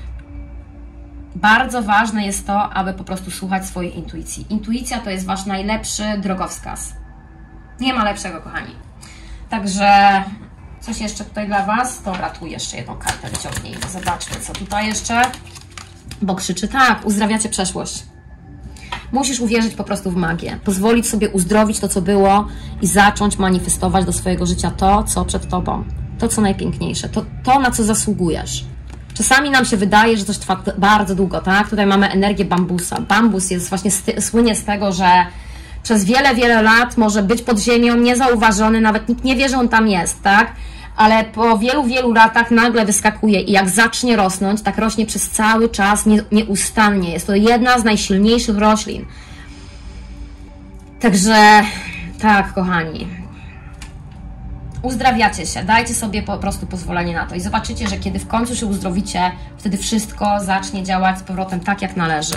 Bardzo ważne jest to, aby po prostu słuchać swojej intuicji. Intuicja to jest Wasz najlepszy drogowskaz. Nie ma lepszego, kochani. Także coś jeszcze tutaj dla Was? Dobra, tu jeszcze jedną kartę wyciągnij. Zobaczmy, co tutaj jeszcze. Bo krzyczy tak, uzdrawiacie przeszłość. Musisz uwierzyć po prostu w magię. Pozwolić sobie uzdrowić to, co było i zacząć manifestować do swojego życia to, co przed Tobą. To, co najpiękniejsze. To, to na co zasługujesz. Czasami nam się wydaje, że coś trwa bardzo długo, tak? Tutaj mamy energię bambusa. Bambus jest właśnie słynie z tego, że przez wiele, wiele lat może być pod ziemią, niezauważony, nawet nikt nie wie, że on tam jest, tak? Ale po wielu, wielu latach nagle wyskakuje i jak zacznie rosnąć, tak rośnie przez cały czas nie, nieustannie. Jest to jedna z najsilniejszych roślin. Także tak, kochani, uzdrawiacie się, dajcie sobie po prostu pozwolenie na to i zobaczycie, że kiedy w końcu się uzdrowicie, wtedy wszystko zacznie działać z powrotem tak, jak należy.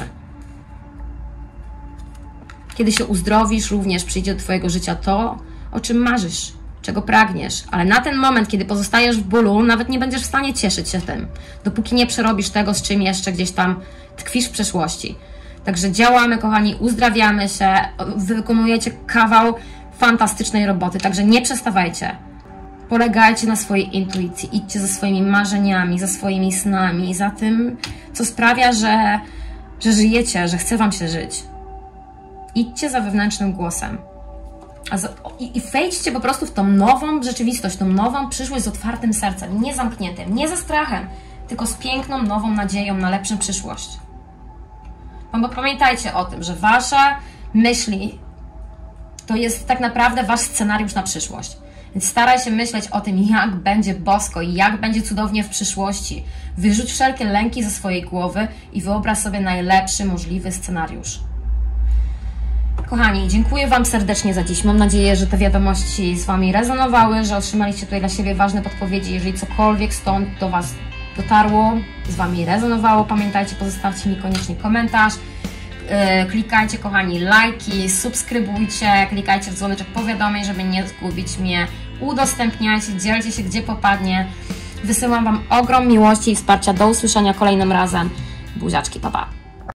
Kiedy się uzdrowisz, również przyjdzie do Twojego życia to, o czym marzysz, czego pragniesz, ale na ten moment, kiedy pozostajesz w bólu, nawet nie będziesz w stanie cieszyć się tym, dopóki nie przerobisz tego, z czym jeszcze gdzieś tam tkwisz w przeszłości. Także działamy, kochani, uzdrawiamy się, wykonujecie kawał fantastycznej roboty, także nie przestawajcie. Polegajcie na swojej intuicji, idźcie za swoimi marzeniami, za swoimi snami, za tym, co sprawia, że, że żyjecie, że chce Wam się żyć. Idźcie za wewnętrznym głosem. A za, i, I wejdźcie po prostu w tą nową rzeczywistość, tą nową przyszłość z otwartym sercem, nie zamkniętym, nie ze strachem, tylko z piękną, nową nadzieją na lepszą przyszłość. Bo pamiętajcie o tym, że Wasze myśli to jest tak naprawdę Wasz scenariusz na przyszłość. Więc staraj się myśleć o tym, jak będzie bosko i jak będzie cudownie w przyszłości. Wyrzuć wszelkie lęki ze swojej głowy i wyobraź sobie najlepszy możliwy scenariusz. Kochani, dziękuję Wam serdecznie za dziś. Mam nadzieję, że te wiadomości z Wami rezonowały, że otrzymaliście tutaj dla siebie ważne podpowiedzi. Jeżeli cokolwiek stąd do Was dotarło, z Wami rezonowało, pamiętajcie, pozostawcie mi koniecznie komentarz. Klikajcie, kochani, lajki, subskrybujcie, klikajcie w dzwoneczek powiadomień, żeby nie zgubić mnie, udostępniajcie, dzielcie się gdzie popadnie. Wysyłam Wam ogrom miłości i wsparcia. Do usłyszenia kolejnym razem. Buziaczki, pa pa.